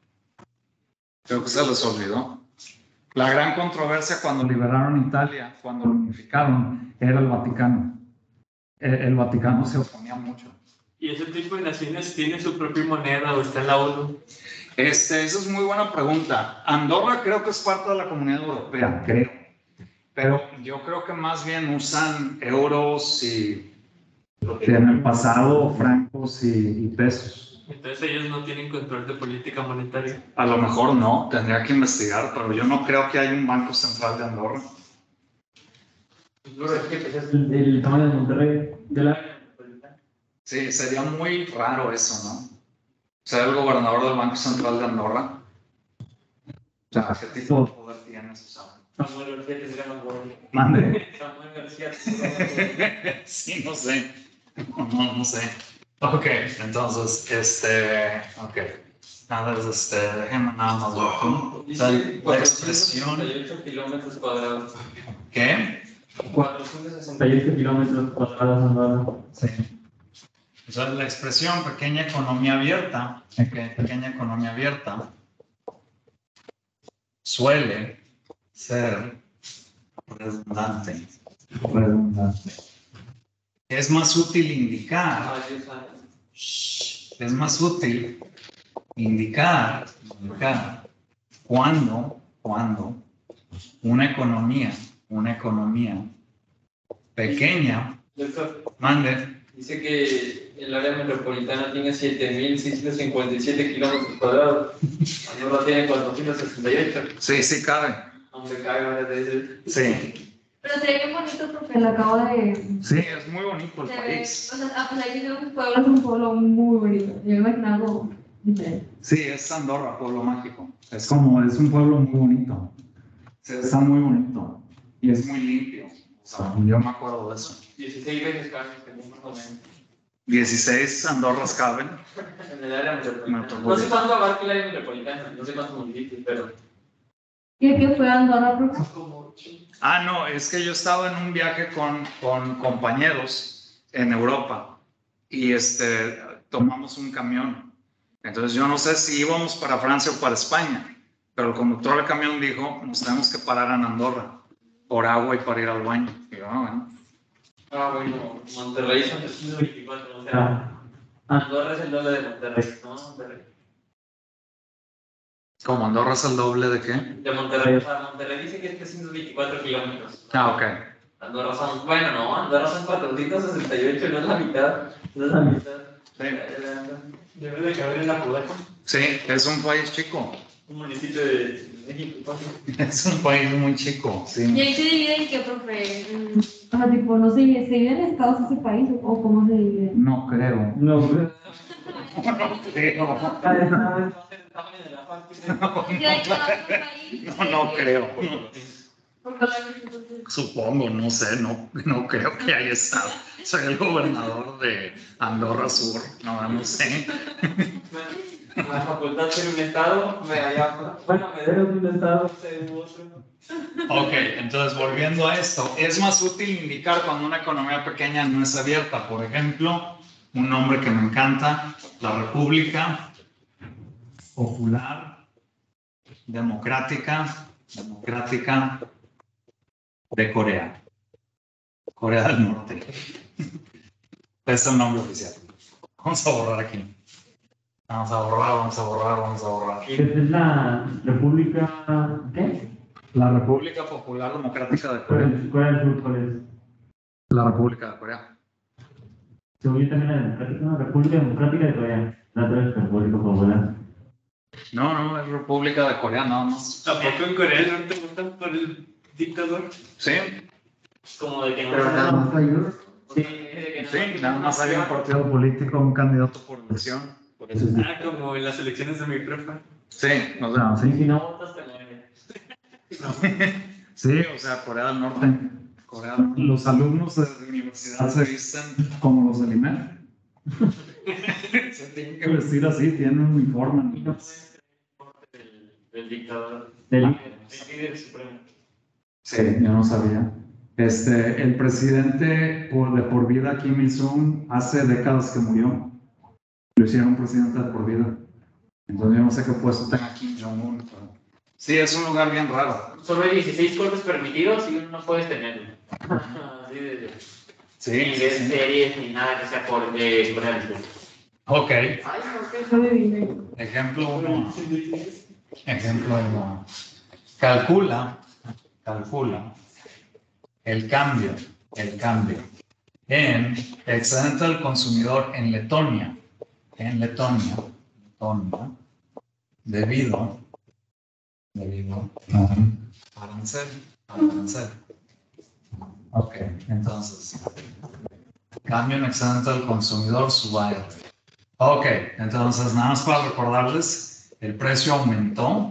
La gran controversia cuando liberaron Italia, cuando lo unificaron, era el Vaticano. El Vaticano se oponía mucho. ¿Y ese tipo de naciones tiene su propia moneda o está en la ONU? Esa es muy buena pregunta. Andorra creo que es parte de la Comunidad Europea, creo. Pero yo creo que más bien usan euros y en el pasado francos y pesos. Entonces ellos no tienen control de política monetaria. A lo mejor no, tendría que investigar, pero yo no creo que haya un banco central de Andorra. Es el tamaño de Monterrey. De la... Sí, sería muy raro eso, ¿no? Ser el gobernador del Banco Central de Andorra. O sea, ¿qué tipo de poder tienes? O sea, Samuel García tendría más bueno. mande. Samuel García tendría más bueno. Sí, no sé. No sé. Ok, entonces, ok. Nada, déjenme nada más ver aquí. O sea, la expresión. 468 kilómetros cuadrados. ¿Qué? 468 kilómetros cuadrados Andorra. Sí. O sea, la expresión pequeña economía abierta suele ser redundante. Es más útil indicar cuando una economía pequeña, Doctor, mande, dice que el área metropolitana tiene 7.657 kilómetros cuadrados. Andorra tiene 468. sí cabe, Aunque caiga desde sí, Pero sería bien bonito porque lo acabo de... sí, es muy bonito el se ve, país. o sea, pues ahí tenemos un pueblo, es un pueblo muy bonito. Yo me imagino algo diferente. Sí, es Andorra, pueblo mágico. Es un pueblo muy bonito. Sí, está muy bonito y es muy limpio. O sea, yo me acuerdo de eso. 16 veces carne, más o menos. 16 Andorras caben. En el área metropolitana. No sé cuánto abarca el área metropolitana, no sé cuántos municipios, pero. ¿Qué fue a Andorra, profe? Como Ah, no, es que yo estaba en un viaje con compañeros en Europa y tomamos un camión. Entonces yo no sé si íbamos para Francia o para España, pero el conductor del camión dijo, nos tenemos que parar en Andorra por agua y para ir al baño. Y yo, bueno. bueno, Monterrey son 324, o sea, Andorra es el doble de Monterrey, ¿no? Monterrey. ¿Cómo Andorra es el doble de qué? De Monterrey, o sea, Monterrey dice que es 324 kilómetros. Ah, ok. Andorra son, bueno, no, Andorra son 468, no es la mitad, no es la mitad. Sí. Debe de caber en la Podaca. Sí, es un país chico. Un municipio de México. Es un país muy chico, ¿Y sí. ahí se divide en qué, profe? O sea, tipo, no sé, ¿se dividen estados ese país o cómo se divide? No creo. No, No creo. No creo. Supongo, no sé, no creo que haya estado. Soy el gobernador de Andorra Sur, no sé. La facultad tiene un estado, bueno, Medero es un estado, es otro. Ok, entonces volviendo a esto, es más útil indicar cuando una economía pequeña no es abierta. Por ejemplo, un nombre que me encanta, la República Popular Democrática de Corea, Corea del Norte. Es el nombre oficial. Vamos a borrar aquí. Vamos a borrar. Es la República. ¿Qué? La República Popular Democrática de Corea. Corea del Sur, ¿cuál es? La República de Corea. Según yo también la Democrática, no, República Democrática de Corea. La otra es República Popular. No, es República de Corea, nada más. ¿Tampoco en Corea del Norte votan por el dictador? Sí, Como de que no. Pero nada más hay uno. Sí, de que no. sí, nada más hay un partido político, un candidato por elección. Por eso. Ah, como en las elecciones de mi prepa. Sí, o sea, Sí, Si no votas, te mueres. sí, o sea, Corea del Norte. Los alumnos de la universidad se visten como los del IMED. Se tienen que vestir así, tienen un uniforme. Del dictador. Del- El líder supremo. Sí, yo no sabía. El presidente de por vida, Kim Il-sung, hace décadas que murió. Lo hicieron presidente de por vida. Entonces yo no sé qué puesto tenga Kim Jong-un. Pero... sí, es un lugar bien raro. Solo hay 16 cortes permitidos y uno no puedes tenerlo. Así de. Sí, Ni sí, ver sí. series ni nada que sea por de Corea del Sur. Ok, Ay, ¿por qué se divide? ejemplo 1. Ejemplo 1. Calcula el cambio en excedente del consumidor en Letonia, debido a arancel. Ok, entonces, cambio en excedente del consumidor sub AR. Ok, entonces nada más para recordarles, el precio aumentó,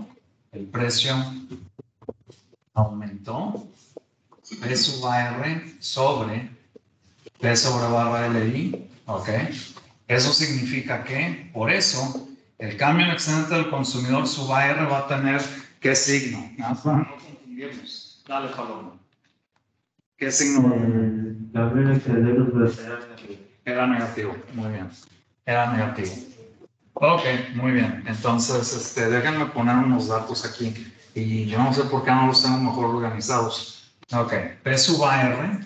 P sub AR sobre P sobre barra LI, ok. Eso significa que, por eso, el cambio en excedente del consumidor sub AR va a tener ¿qué signo? Nada más para no confundirnos. Dale, Paloma. ¿Qué signo va a tener? Cambio en excedente de los Era negativo, muy bien. Era negativo. Ok, muy bien. Entonces, déjenme poner unos datos aquí. Y yo no sé por qué no los tengo mejor organizados. Ok, P sub AR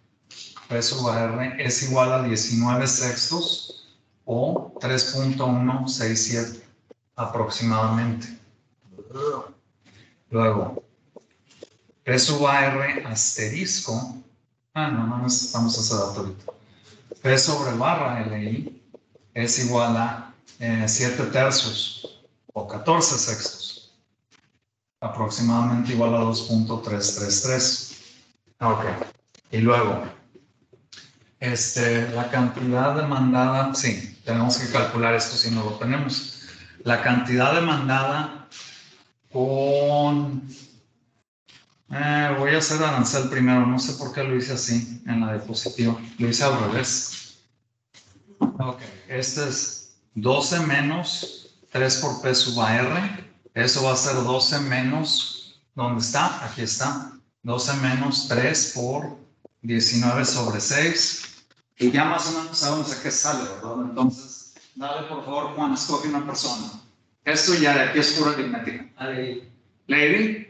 es igual a 19 sextos o 3.167 aproximadamente. Luego, P sub AR asterisco. No necesitamos ese dato ahorita. P sobre barra LI es igual a 7 tercios o 14 sextos, aproximadamente igual a 2.333. Ok, y luego, la cantidad demandada, sí, tenemos que calcular esto si no lo tenemos. La cantidad demandada con... voy a hacer arancel primero, no sé por qué lo hice así en la diapositiva, lo hice al revés. Ok, este es 12 menos 3 por P sub AR, eso va a ser 12 menos, ¿dónde está? Aquí está, 12 menos 3 por 19 sobre 6, y ya más o menos sabemos a qué sale, ¿verdad? Entonces, dale por favor, Juan, escoge una persona. Esto ya de aquí es pura aritmética. Lady.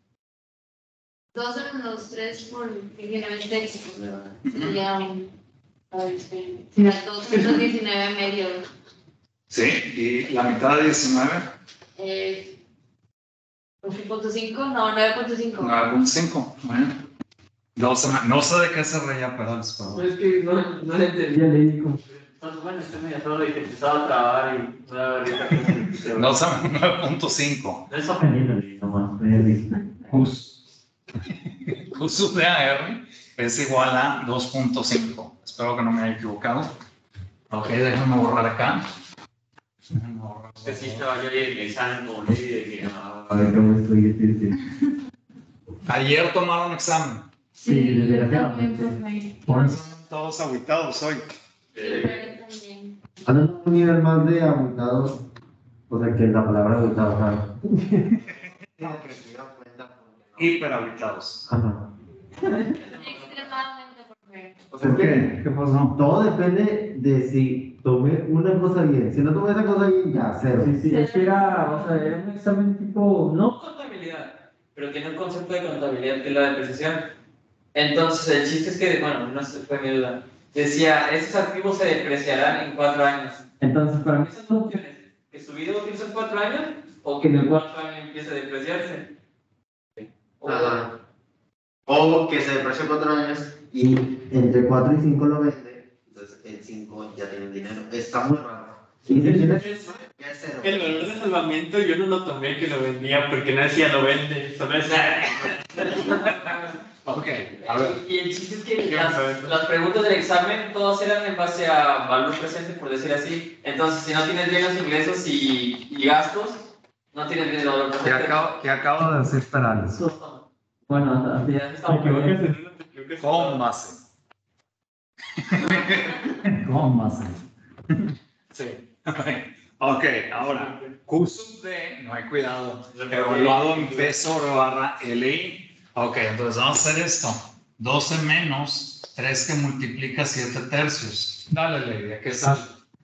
12 menos 3 por 19 sextos, ¿verdad? Sería un... a ver, sería 219 medio. Sí, y la mitad de 19. 8.5, no, 9.5. 9.5. Bueno. 12, no sé de qué se reía, pero Es que no le entendía, le dije como. Bueno, estoy medio solo y que empezaba a trabar y no la verdad. 2 a 9.5. No es ofendiendo, nomás. Me risa. Q sub de AR es igual a 2.5. Espero que no me haya equivocado. Ok, déjame borrar acá. Que sí estaba yo ahí examen como ley de que A ver cómo estoy. Ayer tomaron examen. Sí, yo desgraciadamente. también, Por profe. eso están todos aguitados hoy. También. Andan a un nivel más de abultado, o sea, que la palabra abultado, ¿sabes? Hiperaguitados. Ajá. Extremadamente, profe. O sea, es que ¿Qué pasó? todo depende de si tomé una cosa bien. Si no tomé esa cosa bien, ya, cero. Sí, es que era, o sea, era un examen tipo, no, contabilidad, pero tiene un concepto de contabilidad que es la depreciación. Entonces, el chiste es que, bueno, no sé, fue mi duda. Decía, estos activos se depreciarán en 4 años. Entonces, para mí son dos opciones. Que su vida útil son 4 años o que en el 4 años empiece a depreciarse. Ajá. O que se depreció 4 años y entre 4 y 5 lo vende, entonces en 5 ya tienen dinero. Está muy raro. Y si tienes ya es cero. El valor de salvamento yo no lo tomé que lo vendía porque no decía lo vende, solo decía... Ok, a ver. Y el chiste es que las preguntas del examen todas eran en base a valor presente, por decir así. Entonces, si no tienes bien los ingresos y gastos, no tienes bien el valor presente. ¿Qué acabo de decir Perales? bueno, así Ya estamos bien. Con base. con más. Sí. Ok, ahora, Q sub D, no hay cuidado, evaluado en P/LI. Ok, entonces vamos a hacer esto. 12 menos 3 que multiplica 7 tercios. Dale, Leidia, ¿qué sale?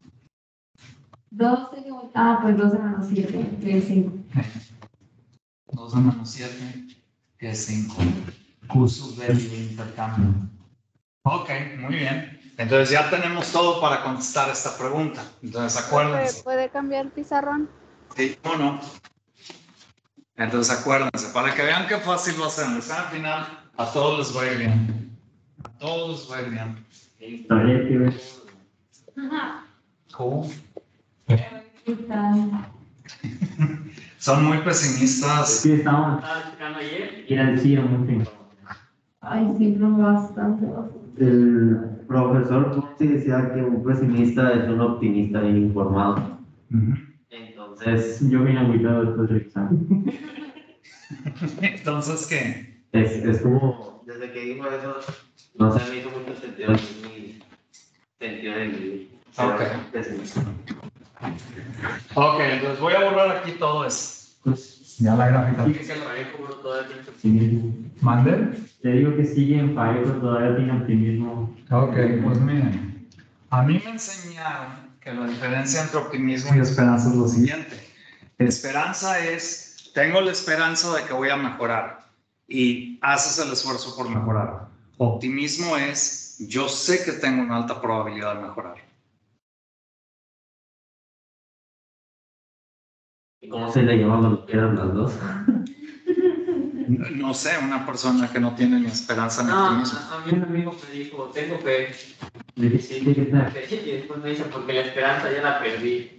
12, pues 12 menos 7, que es 5. 12 menos 7, que es 5. Q sub D de intercambio. Ok, muy bien. Entonces ya tenemos todo para contestar esta pregunta. Entonces acuérdense. ¿Puede cambiar pizarrón? Sí, ¿o no? Entonces acuérdense, para que vean qué fácil va a ser. Al final, a todos les va a ir bien. A todos les va a ir bien. Historia que ves. Cool. ¿Qué tal? Son muy pesimistas. Sí, estábamos Estaba checando ayer. ir al CIO, mucha información. Ay, sí, pero bastante. El profesor Ponzi decía que un pesimista es un optimista bien informado. Entonces, Yo vine agüitado después del examen. Entonces, ¿qué? es como, desde que dijo eso, no se me hizo mucho sentido en mi sentido de vivir. Ok. Pesimista. Ok, entonces voy a borrar aquí todo eso. Ya la gráfica. Dije que el manejo todavía tiene optimismo. ¿Mande? Te digo que sigue en parejo, todavía tiene optimismo. Ok, pues miren. A mí me enseñaron que la diferencia entre optimismo y esperanza es lo siguiente. Esperanza es, tengo la esperanza de que voy a mejorar y haces el esfuerzo por mejorar. Optimismo es, yo sé que tengo una alta probabilidad de mejorar. ¿Cómo se le llama cuando quieran las dos? No sé, una persona que no tiene ni esperanza ni No, optimismo. a mí un amigo me dijo, tengo fe. Le dije, sí, ¿qué tal? Y después me dice, porque la esperanza ya la perdí.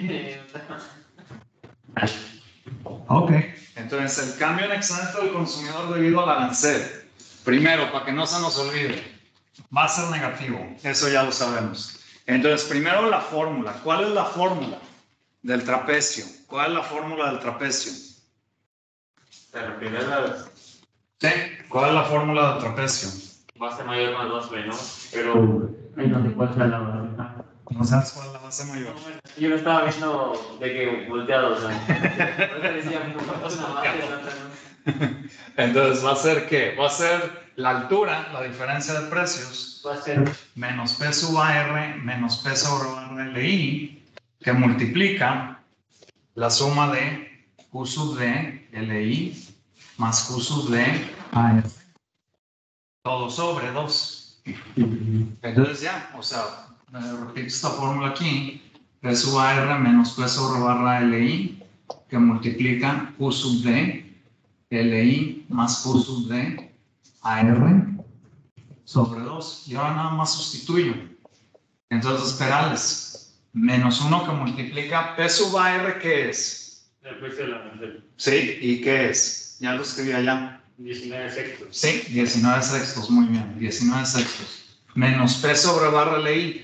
Ok. Entonces, el cambio en excedente del consumidor debido al arancel. Primero, para que no se nos olvide, va a ser negativo. Eso ya lo sabemos. Entonces, primero la fórmula. ¿Cuál es la fórmula del trapecio? ¿Cuál es la fórmula del trapecio? Pero primero Sí. ¿Cuál es la fórmula del trapecio? base mayor más 2B, ¿no? Pero Ahí no sé cuál sea la base. ¿No sabes cuál es la base mayor? yo lo estaba viendo de que volteado, o sea. Por eso decía, no pasa nada, Entonces, ¿va a ser qué? Va a ser la altura, la diferencia de precios, va a ser menos P sub AR menos P sobre LI, que multiplica la suma de Q sub D LI más Q sub D AR. Todo sobre 2. Entonces ya, o sea, repito esta fórmula aquí, P sub AR menos P sobre barra LI, que multiplica Q sub D LI más Q sub D AR sobre 2. Y ahora nada más sustituyo. Entonces, Perales, menos 1 que multiplica P sub AR, ¿qué es? El precio de la merced. Sí, ¿y qué es? Ya lo escribí allá. 19 sextos. Sí, 19 sextos, muy bien, 19 sextos. Menos P sobre barra LI.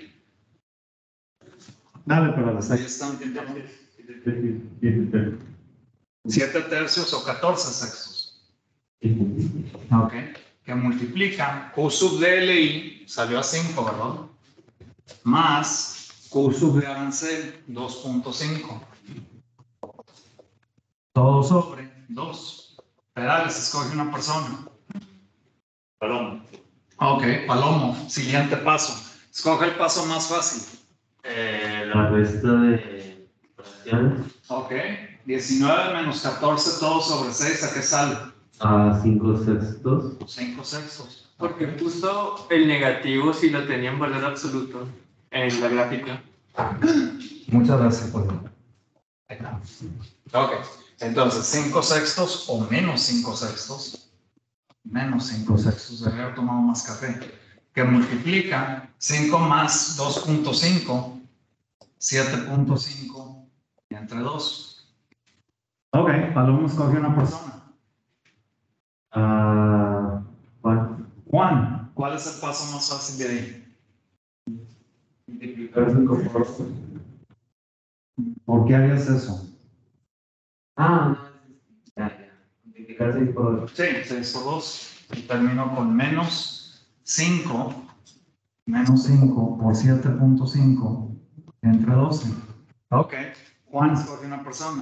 Dale, pero ahí están. 7 tercios o 14 sextos. Ok. Que multiplica Q sub DLI, salió a 5, ¿verdad? Más Q sub de arancel, 2.5. Todo sobre 2. Perales, escoge una persona. Palomo. Ok, Palomo, siguiente paso. Escoge el paso más fácil. La resta de fracciones Ok, 19 menos 14, todo sobre 6, ¿a qué sale? a 5 sextos. 5 sextos. Porque puso el negativo si lo tenía en valor absoluto en la gráfica. Muchas gracias, pues. Ahí está. Ok, entonces 5 sextos o menos 5 sextos. Menos 5 sextos, debería haber tomado más café. Que multiplica 5 más 2.5, 7.5 y entre 2. Ok, Palomo escoge una persona. Juan. Juan, ¿cuál es el paso más fácil de ahí? Multiplicar 5 por 2. ¿Por qué harías eso? No, ya. Multiplicar 6 por 2. Sí, 6 por 2. Y termino con menos 5 por 7.5 entre 12. Ok. Juan escoge una persona.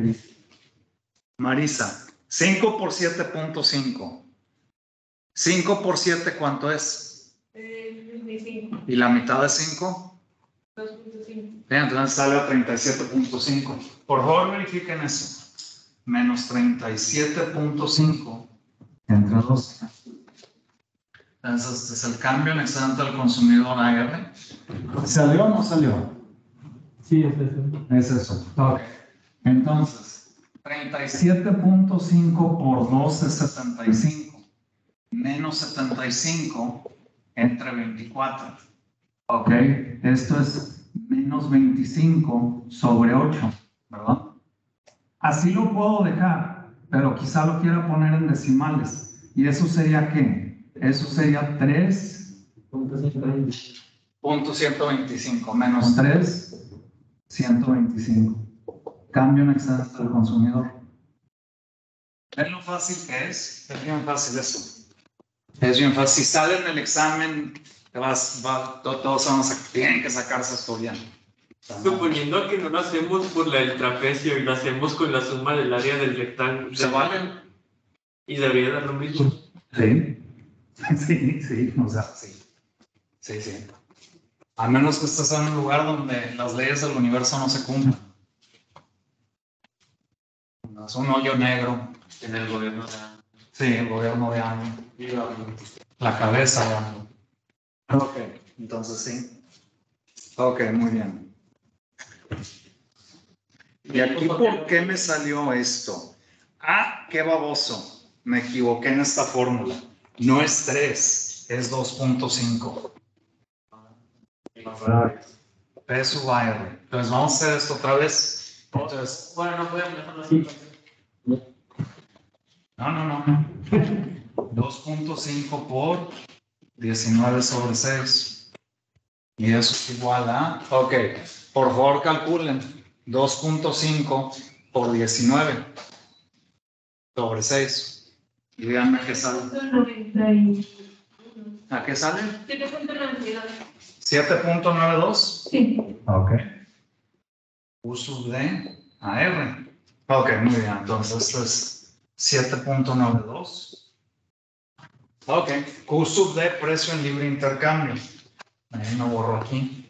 Marisa. 5 por 7.5. 5 por 7, ¿cuánto es? 35, ¿Y la mitad de 5? 2.5. Bien, entonces sale a 37.5. Por favor, verifiquen eso. Menos 37.5 entre 12. Entonces, este es el cambio en excedente del consumidor AR. ¿Salió o no salió? Sí, es eso. Es eso. Ok. Entonces, 37.5 por 2 es 75. Menos 75 entre 24. Ok. Esto es menos 25 sobre 8, ¿verdad? Así lo puedo dejar, pero quizá lo quiera poner en decimales. ¿Y eso sería qué? Eso sería 3.125 menos 3, 125. Cambio en excedente del consumidor. ¿Ven lo fácil que es? Es bien fácil eso. Es bien fácil. Si sale en el examen, todos tienen que sacarse esto bien. Suponiendo que no lo hacemos por la del trapecio y lo hacemos con la suma del área del rectángulo. ¿Se vale? Y debería dar lo mismo. Sí. Sí, o sea, sí. Sí. A menos que estés en un lugar donde las leyes del universo no se cumplan. Es un hoyo negro. En el gobierno de Sí, el gobierno de AMLO. La cabeza de AMLO. Ok, entonces sí. Ok, muy bien. ¿Y aquí por qué me salió esto? Qué baboso. Me equivoqué en esta fórmula. No es 3, es 2.5. P sub AR. Entonces vamos a hacer esto otra vez. Entonces, Bueno, no podemos dejarlo así. no. 2.5 por 19 sobre 6. Y eso es igual a... Ok, por favor calculen. 2.5 por 19 sobre 6. Y díganme qué sale. 7.91. ¿A qué sale? 7.92. 7.92. Sí. Ok. Q sub D a R. Ok, muy bien. Entonces esto es 7.92. Ok. Q sub D, precio en libre intercambio. Ahí me borro aquí.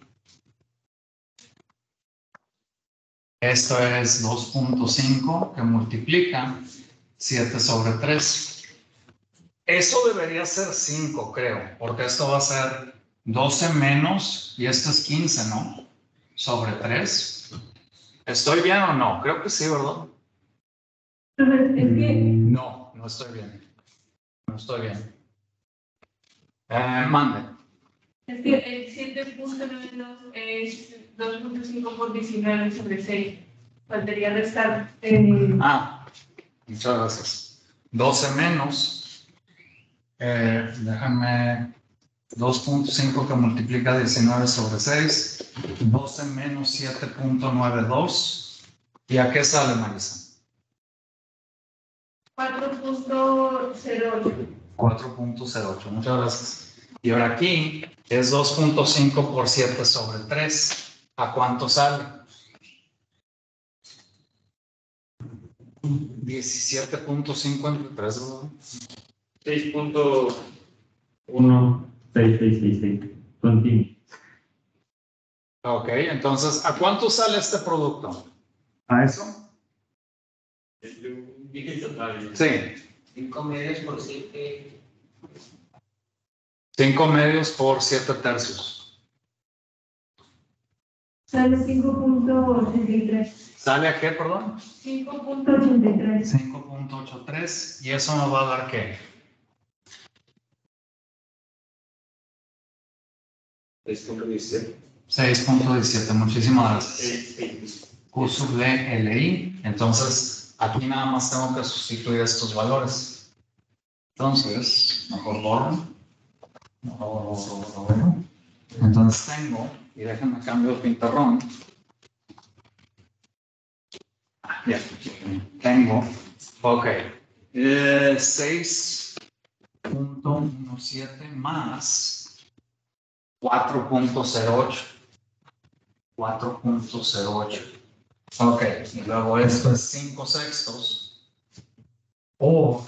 Esto es 2.5 que multiplica 7 sobre 3. Eso debería ser 5, creo, porque esto va a ser 12 menos, y esto es 15, ¿no? Sobre 3. ¿Estoy bien o no? Creo que sí, ¿verdad? Entonces, es que No estoy bien. No estoy bien. Mande. Es que el 7.92 es 2.5 por 19 sobre 6. Faltaría restar. Muchas gracias. 12 menos, déjame, 2.5 que multiplica 19 sobre 6, 12 menos 7.92. ¿Y a qué sale, Marisa? 4.08. 4.08, muchas gracias. Y ahora aquí es 2.5 por 7 sobre 3. ¿A cuánto sale? 17.5 entre 3, ¿verdad? 6.16666. Continúe. Ok, entonces, ¿a cuánto sale este producto? ¿A eso? Dije el total. Sí. 5 medios por 7. 5 medios por 7 tercios. Sale 5.83. ¿Sale a qué, perdón? 5.83. 5.83. ¿Y eso nos va a dar qué? 6.17. 6.17. Muchísimas gracias. Q sub D LI. Entonces, aquí nada más tengo que sustituir estos valores. Entonces, mejor borro. Entonces tengo, y déjenme cambio el pintarrón. Ya, tengo, ok, 6.17 más 4.08. 4.08. Ok, y luego esto es 5 sextos o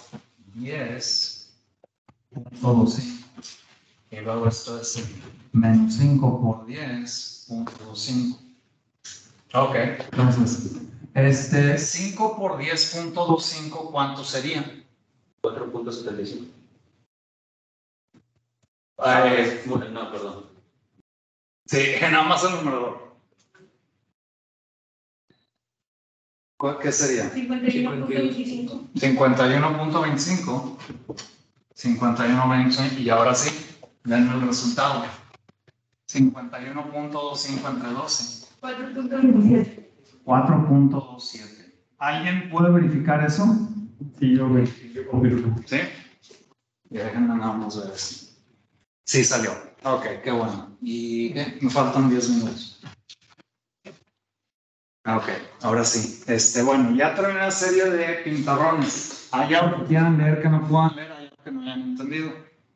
10.25. Y luego esto es menos 5 por 10.25. Ok, entonces, 5 por 10.25, ¿cuánto sería? 4.75. No, perdón. Sí, nada más el numerador. ¿Qué sería? 51.25. 51.25. 51.25. Y ahora sí, denme el resultado. 51.25 entre 12. 4.27. 4.27. ¿Alguien puede verificar eso? Sí, yo confirmo. ¿Sí? Y déjenme nada más ver eso. Sí salió. Ok, qué bueno. Y me faltan 10 minutos. Ok, ahora sí. Bueno, ya terminé la serie de pintarrones. ¿Hay algo que quieran leer que no puedan leer? ¿Hay algo que no hayan entendido?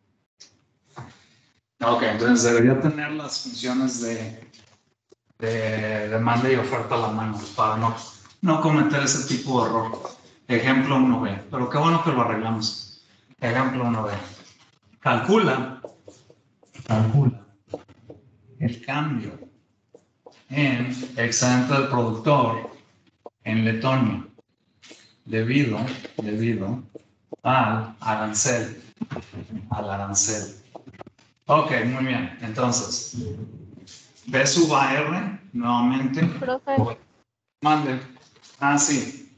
Ok, entonces debería tener las funciones de demanda y oferta a la mano para no cometer ese tipo de error. Ejemplo 1B. Pero qué bueno que lo arreglamos. Ejemplo 1B. Calcula el cambio en excedente del productor en Letonia debido al arancel. Ok, muy bien. Entonces, B sub AR nuevamente. Profe, Mande. Ah, sí.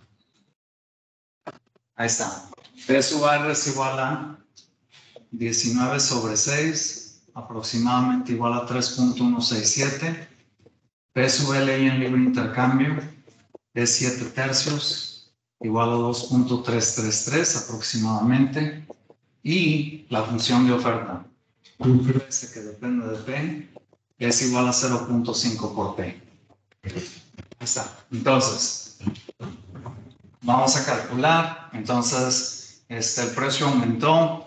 Ahí está. B sub AR es igual a 19 sobre 6, aproximadamente igual a 3.167. P sub LI en libre intercambio es 7 tercios, igual a 2.333 aproximadamente. Y la función de oferta, QS que depende de P, es igual a 0.5 por P. Ahí está. Entonces, vamos a calcular. Entonces, el precio aumentó.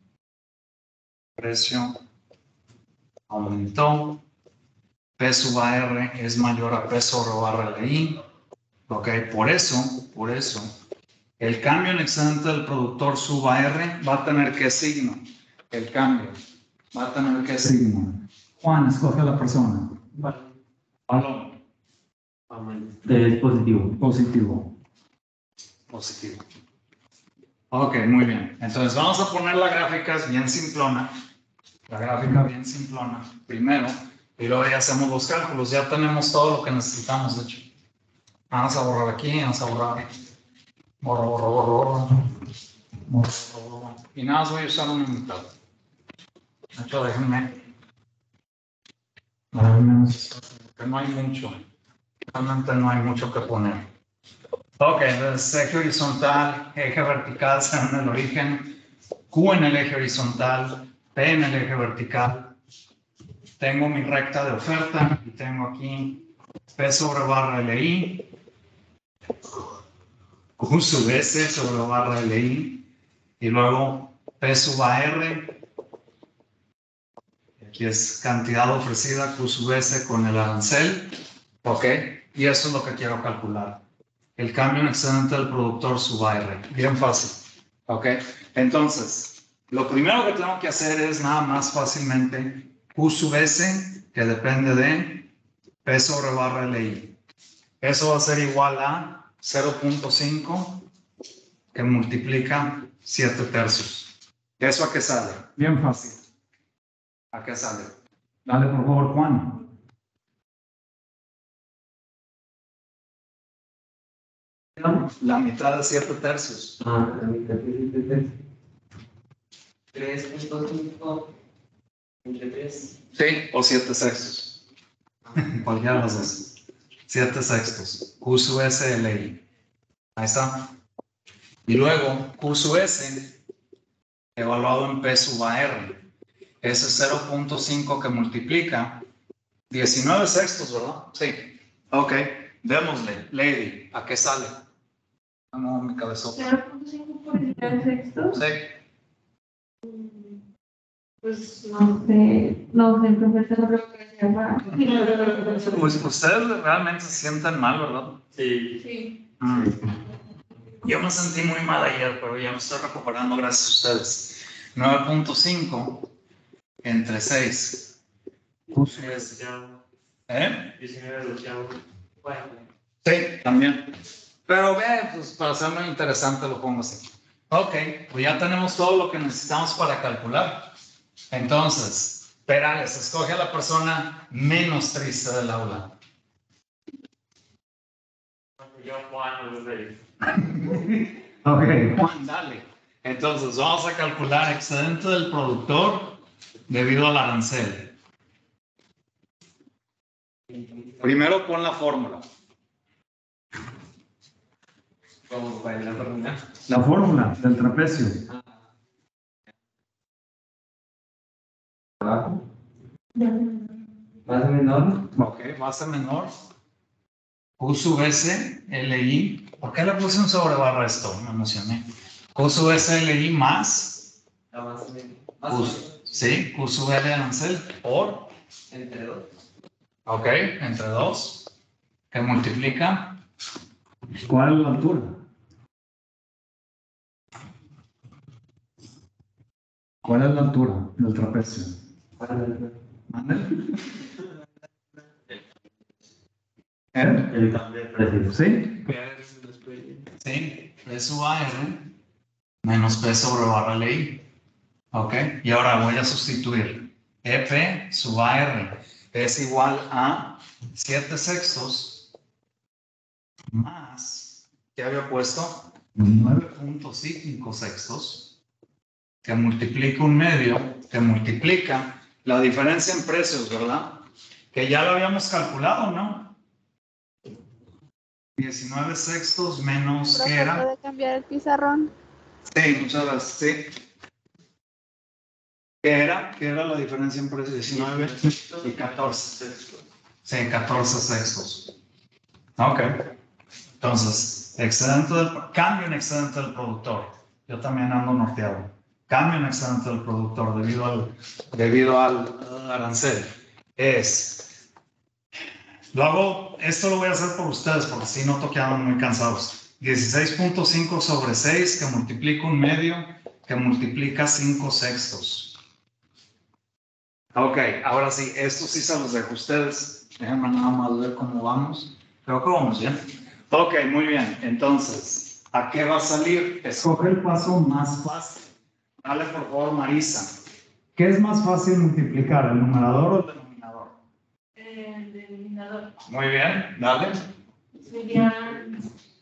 P sub AR es mayor a P sobre barra LI. Ok, por eso, el cambio en excedente del productor sub AR va a tener qué signo. El cambio va a tener qué signo. Juan, escoge a la persona. Balón. Es positivo. Positivo. Ok, muy bien. Entonces vamos a poner la gráfica bien simplona. Primero. Y luego ya hacemos los cálculos. Ya tenemos todo lo que necesitamos, de hecho. Vamos a borrar aquí, vamos a borrar. Borro. Y nada más voy a usar una mitad. De hecho, déjenme Que no hay mucho. Realmente no hay mucho que poner. Ok, entonces eje horizontal, eje vertical será en el origen, Q en el eje horizontal, P en el eje vertical. Tengo mi recta de oferta y tengo aquí P sobre barra LI, Q sub S sobre barra LI y luego P sub AR. Aquí es cantidad ofrecida Q sub S con el arancel. Ok, y eso es lo que quiero calcular. El cambio en excedente del productor sub AR. Bien fácil. Ok, entonces, lo primero que tengo que hacer es nada más fácilmente Q sub S, que depende de P sobre barra LI. Eso va a ser igual a 0.5 que multiplica 7 tercios. ¿Eso a qué sale? Bien fácil. ¿A qué sale? Dale por favor, Juan. La mitad de 7 tercios. La mitad de 7 tercios. 3.5 entre 3. Sí, o 7 sextos. Cualquiera de los dos. 7 sextos. Q sub S LI. Ahí está. Y luego Q sub S evaluado en P sub AR. Ese es 0.5 que multiplica 19 sextos, ¿verdad? Sí. Ok. Démosle. Lady. ¿A qué sale? No, mi cabezota. 0.5 por 19 sextos. Sí. Pues no sé, profesor, no creo que sea más. Pues ustedes realmente se sienten mal, ¿verdad? Sí. Sí. Yo me sentí muy mal ayer, pero ya me estoy recuperando gracias a ustedes. 9.5 entre 6. ¿Eh? 19 doceavo. Bueno, Sí, también. Pero ve, pues para hacerlo interesante lo pongo así. Ok, pues ya tenemos todo lo que necesitamos para calcular. Entonces, Perales, escoge a la persona menos triste del aula. Yo, Juan, no sé. Ok, Juan, dale. Entonces, vamos a calcular excedente del productor debido al arancel. Primero pon la fórmula. ¿cómo fue la fórmula? La fórmula del trapecio. Abajo. Base menor. Ok, base menor. Q sub S, LI. ¿Por qué le puse un sobre barra a esto? Me emocioné. Q sub S, LI más. La más Q, sí, Q sub L arancel por. entre 2. Ok, entre 2. Que multiplica. ¿Cuál es la altura? ¿Cuál es la altura del trapecio? ¿Mande? El cambio de precio. ¿Sí? Sí, P sub AR menos P sobre barra LI. Ok, y ahora voy a sustituir. EP sub AR es igual a 7 sextos más, ¿qué había puesto? 9.5 sextos, que multiplica un medio, que multiplica la diferencia en precios, ¿verdad? Que ya lo habíamos calculado, ¿no? 19 sextos menos, ¿qué era? ¿Puede cambiar el pizarrón? Sí, muchas gracias, sí. ¿Qué era? ¿Qué era la diferencia en precios? 19 y 14. Sí, 14 sextos. Ok. Entonces, cambio en excedente del productor. Yo también ando norteado. Cambio en excedente del productor debido al arancel. Esto lo voy a hacer por ustedes porque si no quedan muy cansados. 16.5 sobre 6 que multiplica un medio que multiplica 5 sextos. Ok, ahora sí, esto sí se los dejo a ustedes. Déjenme nada más ver cómo vamos. Creo que vamos bien. Ok, muy bien. Entonces, ¿a qué va a salir? Escoge el paso más fácil. Dale, por favor, Marisa. ¿Qué es más fácil multiplicar, el numerador o el denominador? El denominador. Muy bien, dale. Serían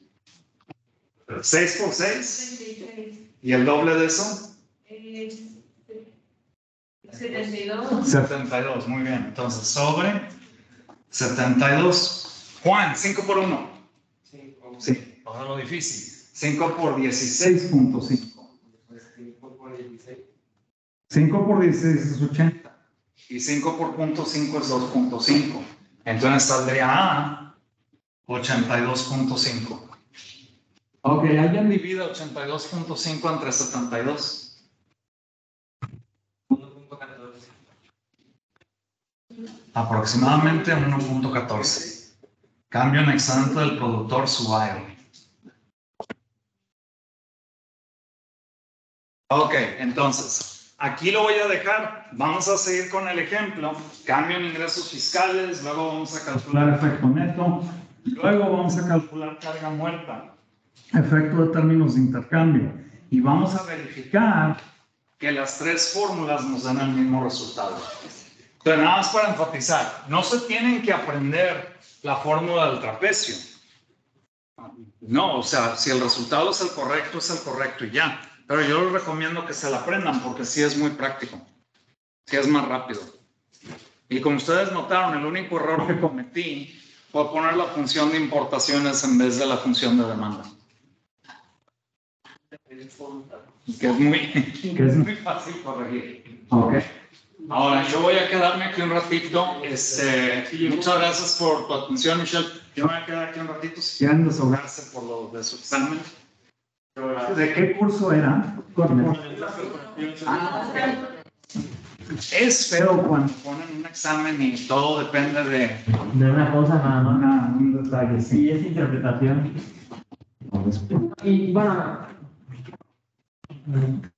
6 por 6. 36. ¿Y el doble de eso? 72. 72, muy bien. Entonces, sobre 72. Juan, 5 por 1. Sí, ahora lo difícil. 5 por 16.5. 5 por 16 es 80. Y 5 por punto 5 es 2.5. Entonces saldría a 82.5. Ok, ¿alguien divide 82.5 entre 72? 1.14. Aproximadamente 1.14. Cambio en excedente del productor Subairo. Ok, entonces, aquí lo voy a dejar. Vamos a seguir con el ejemplo. Cambio en ingresos fiscales, luego vamos a calcular efecto neto, luego vamos a calcular carga muerta, efecto de términos de intercambio. Y vamos a verificar que las tres fórmulas nos dan el mismo resultado. Pero nada más para enfatizar, no se tienen que aprender la fórmula del trapecio. No, o sea, si el resultado es el correcto y ya. Pero yo les recomiendo que se la aprendan porque sí es muy práctico. Sí es más rápido. Y como ustedes notaron, el único error que cometí fue poner la función de importaciones en vez de la función de demanda. Que es muy fácil corregir. Ok. Ahora, yo voy a quedarme aquí un ratito. Muchas gracias por tu atención, Michelle. Yo me voy a quedar aquí un ratito si quieren desahogarse por lo de su examen. ¿De qué curso era? Es feo cuando ponen un examen y todo depende de una cosa nada más. un detalle. Sí. Sí, es interpretación. Y bueno,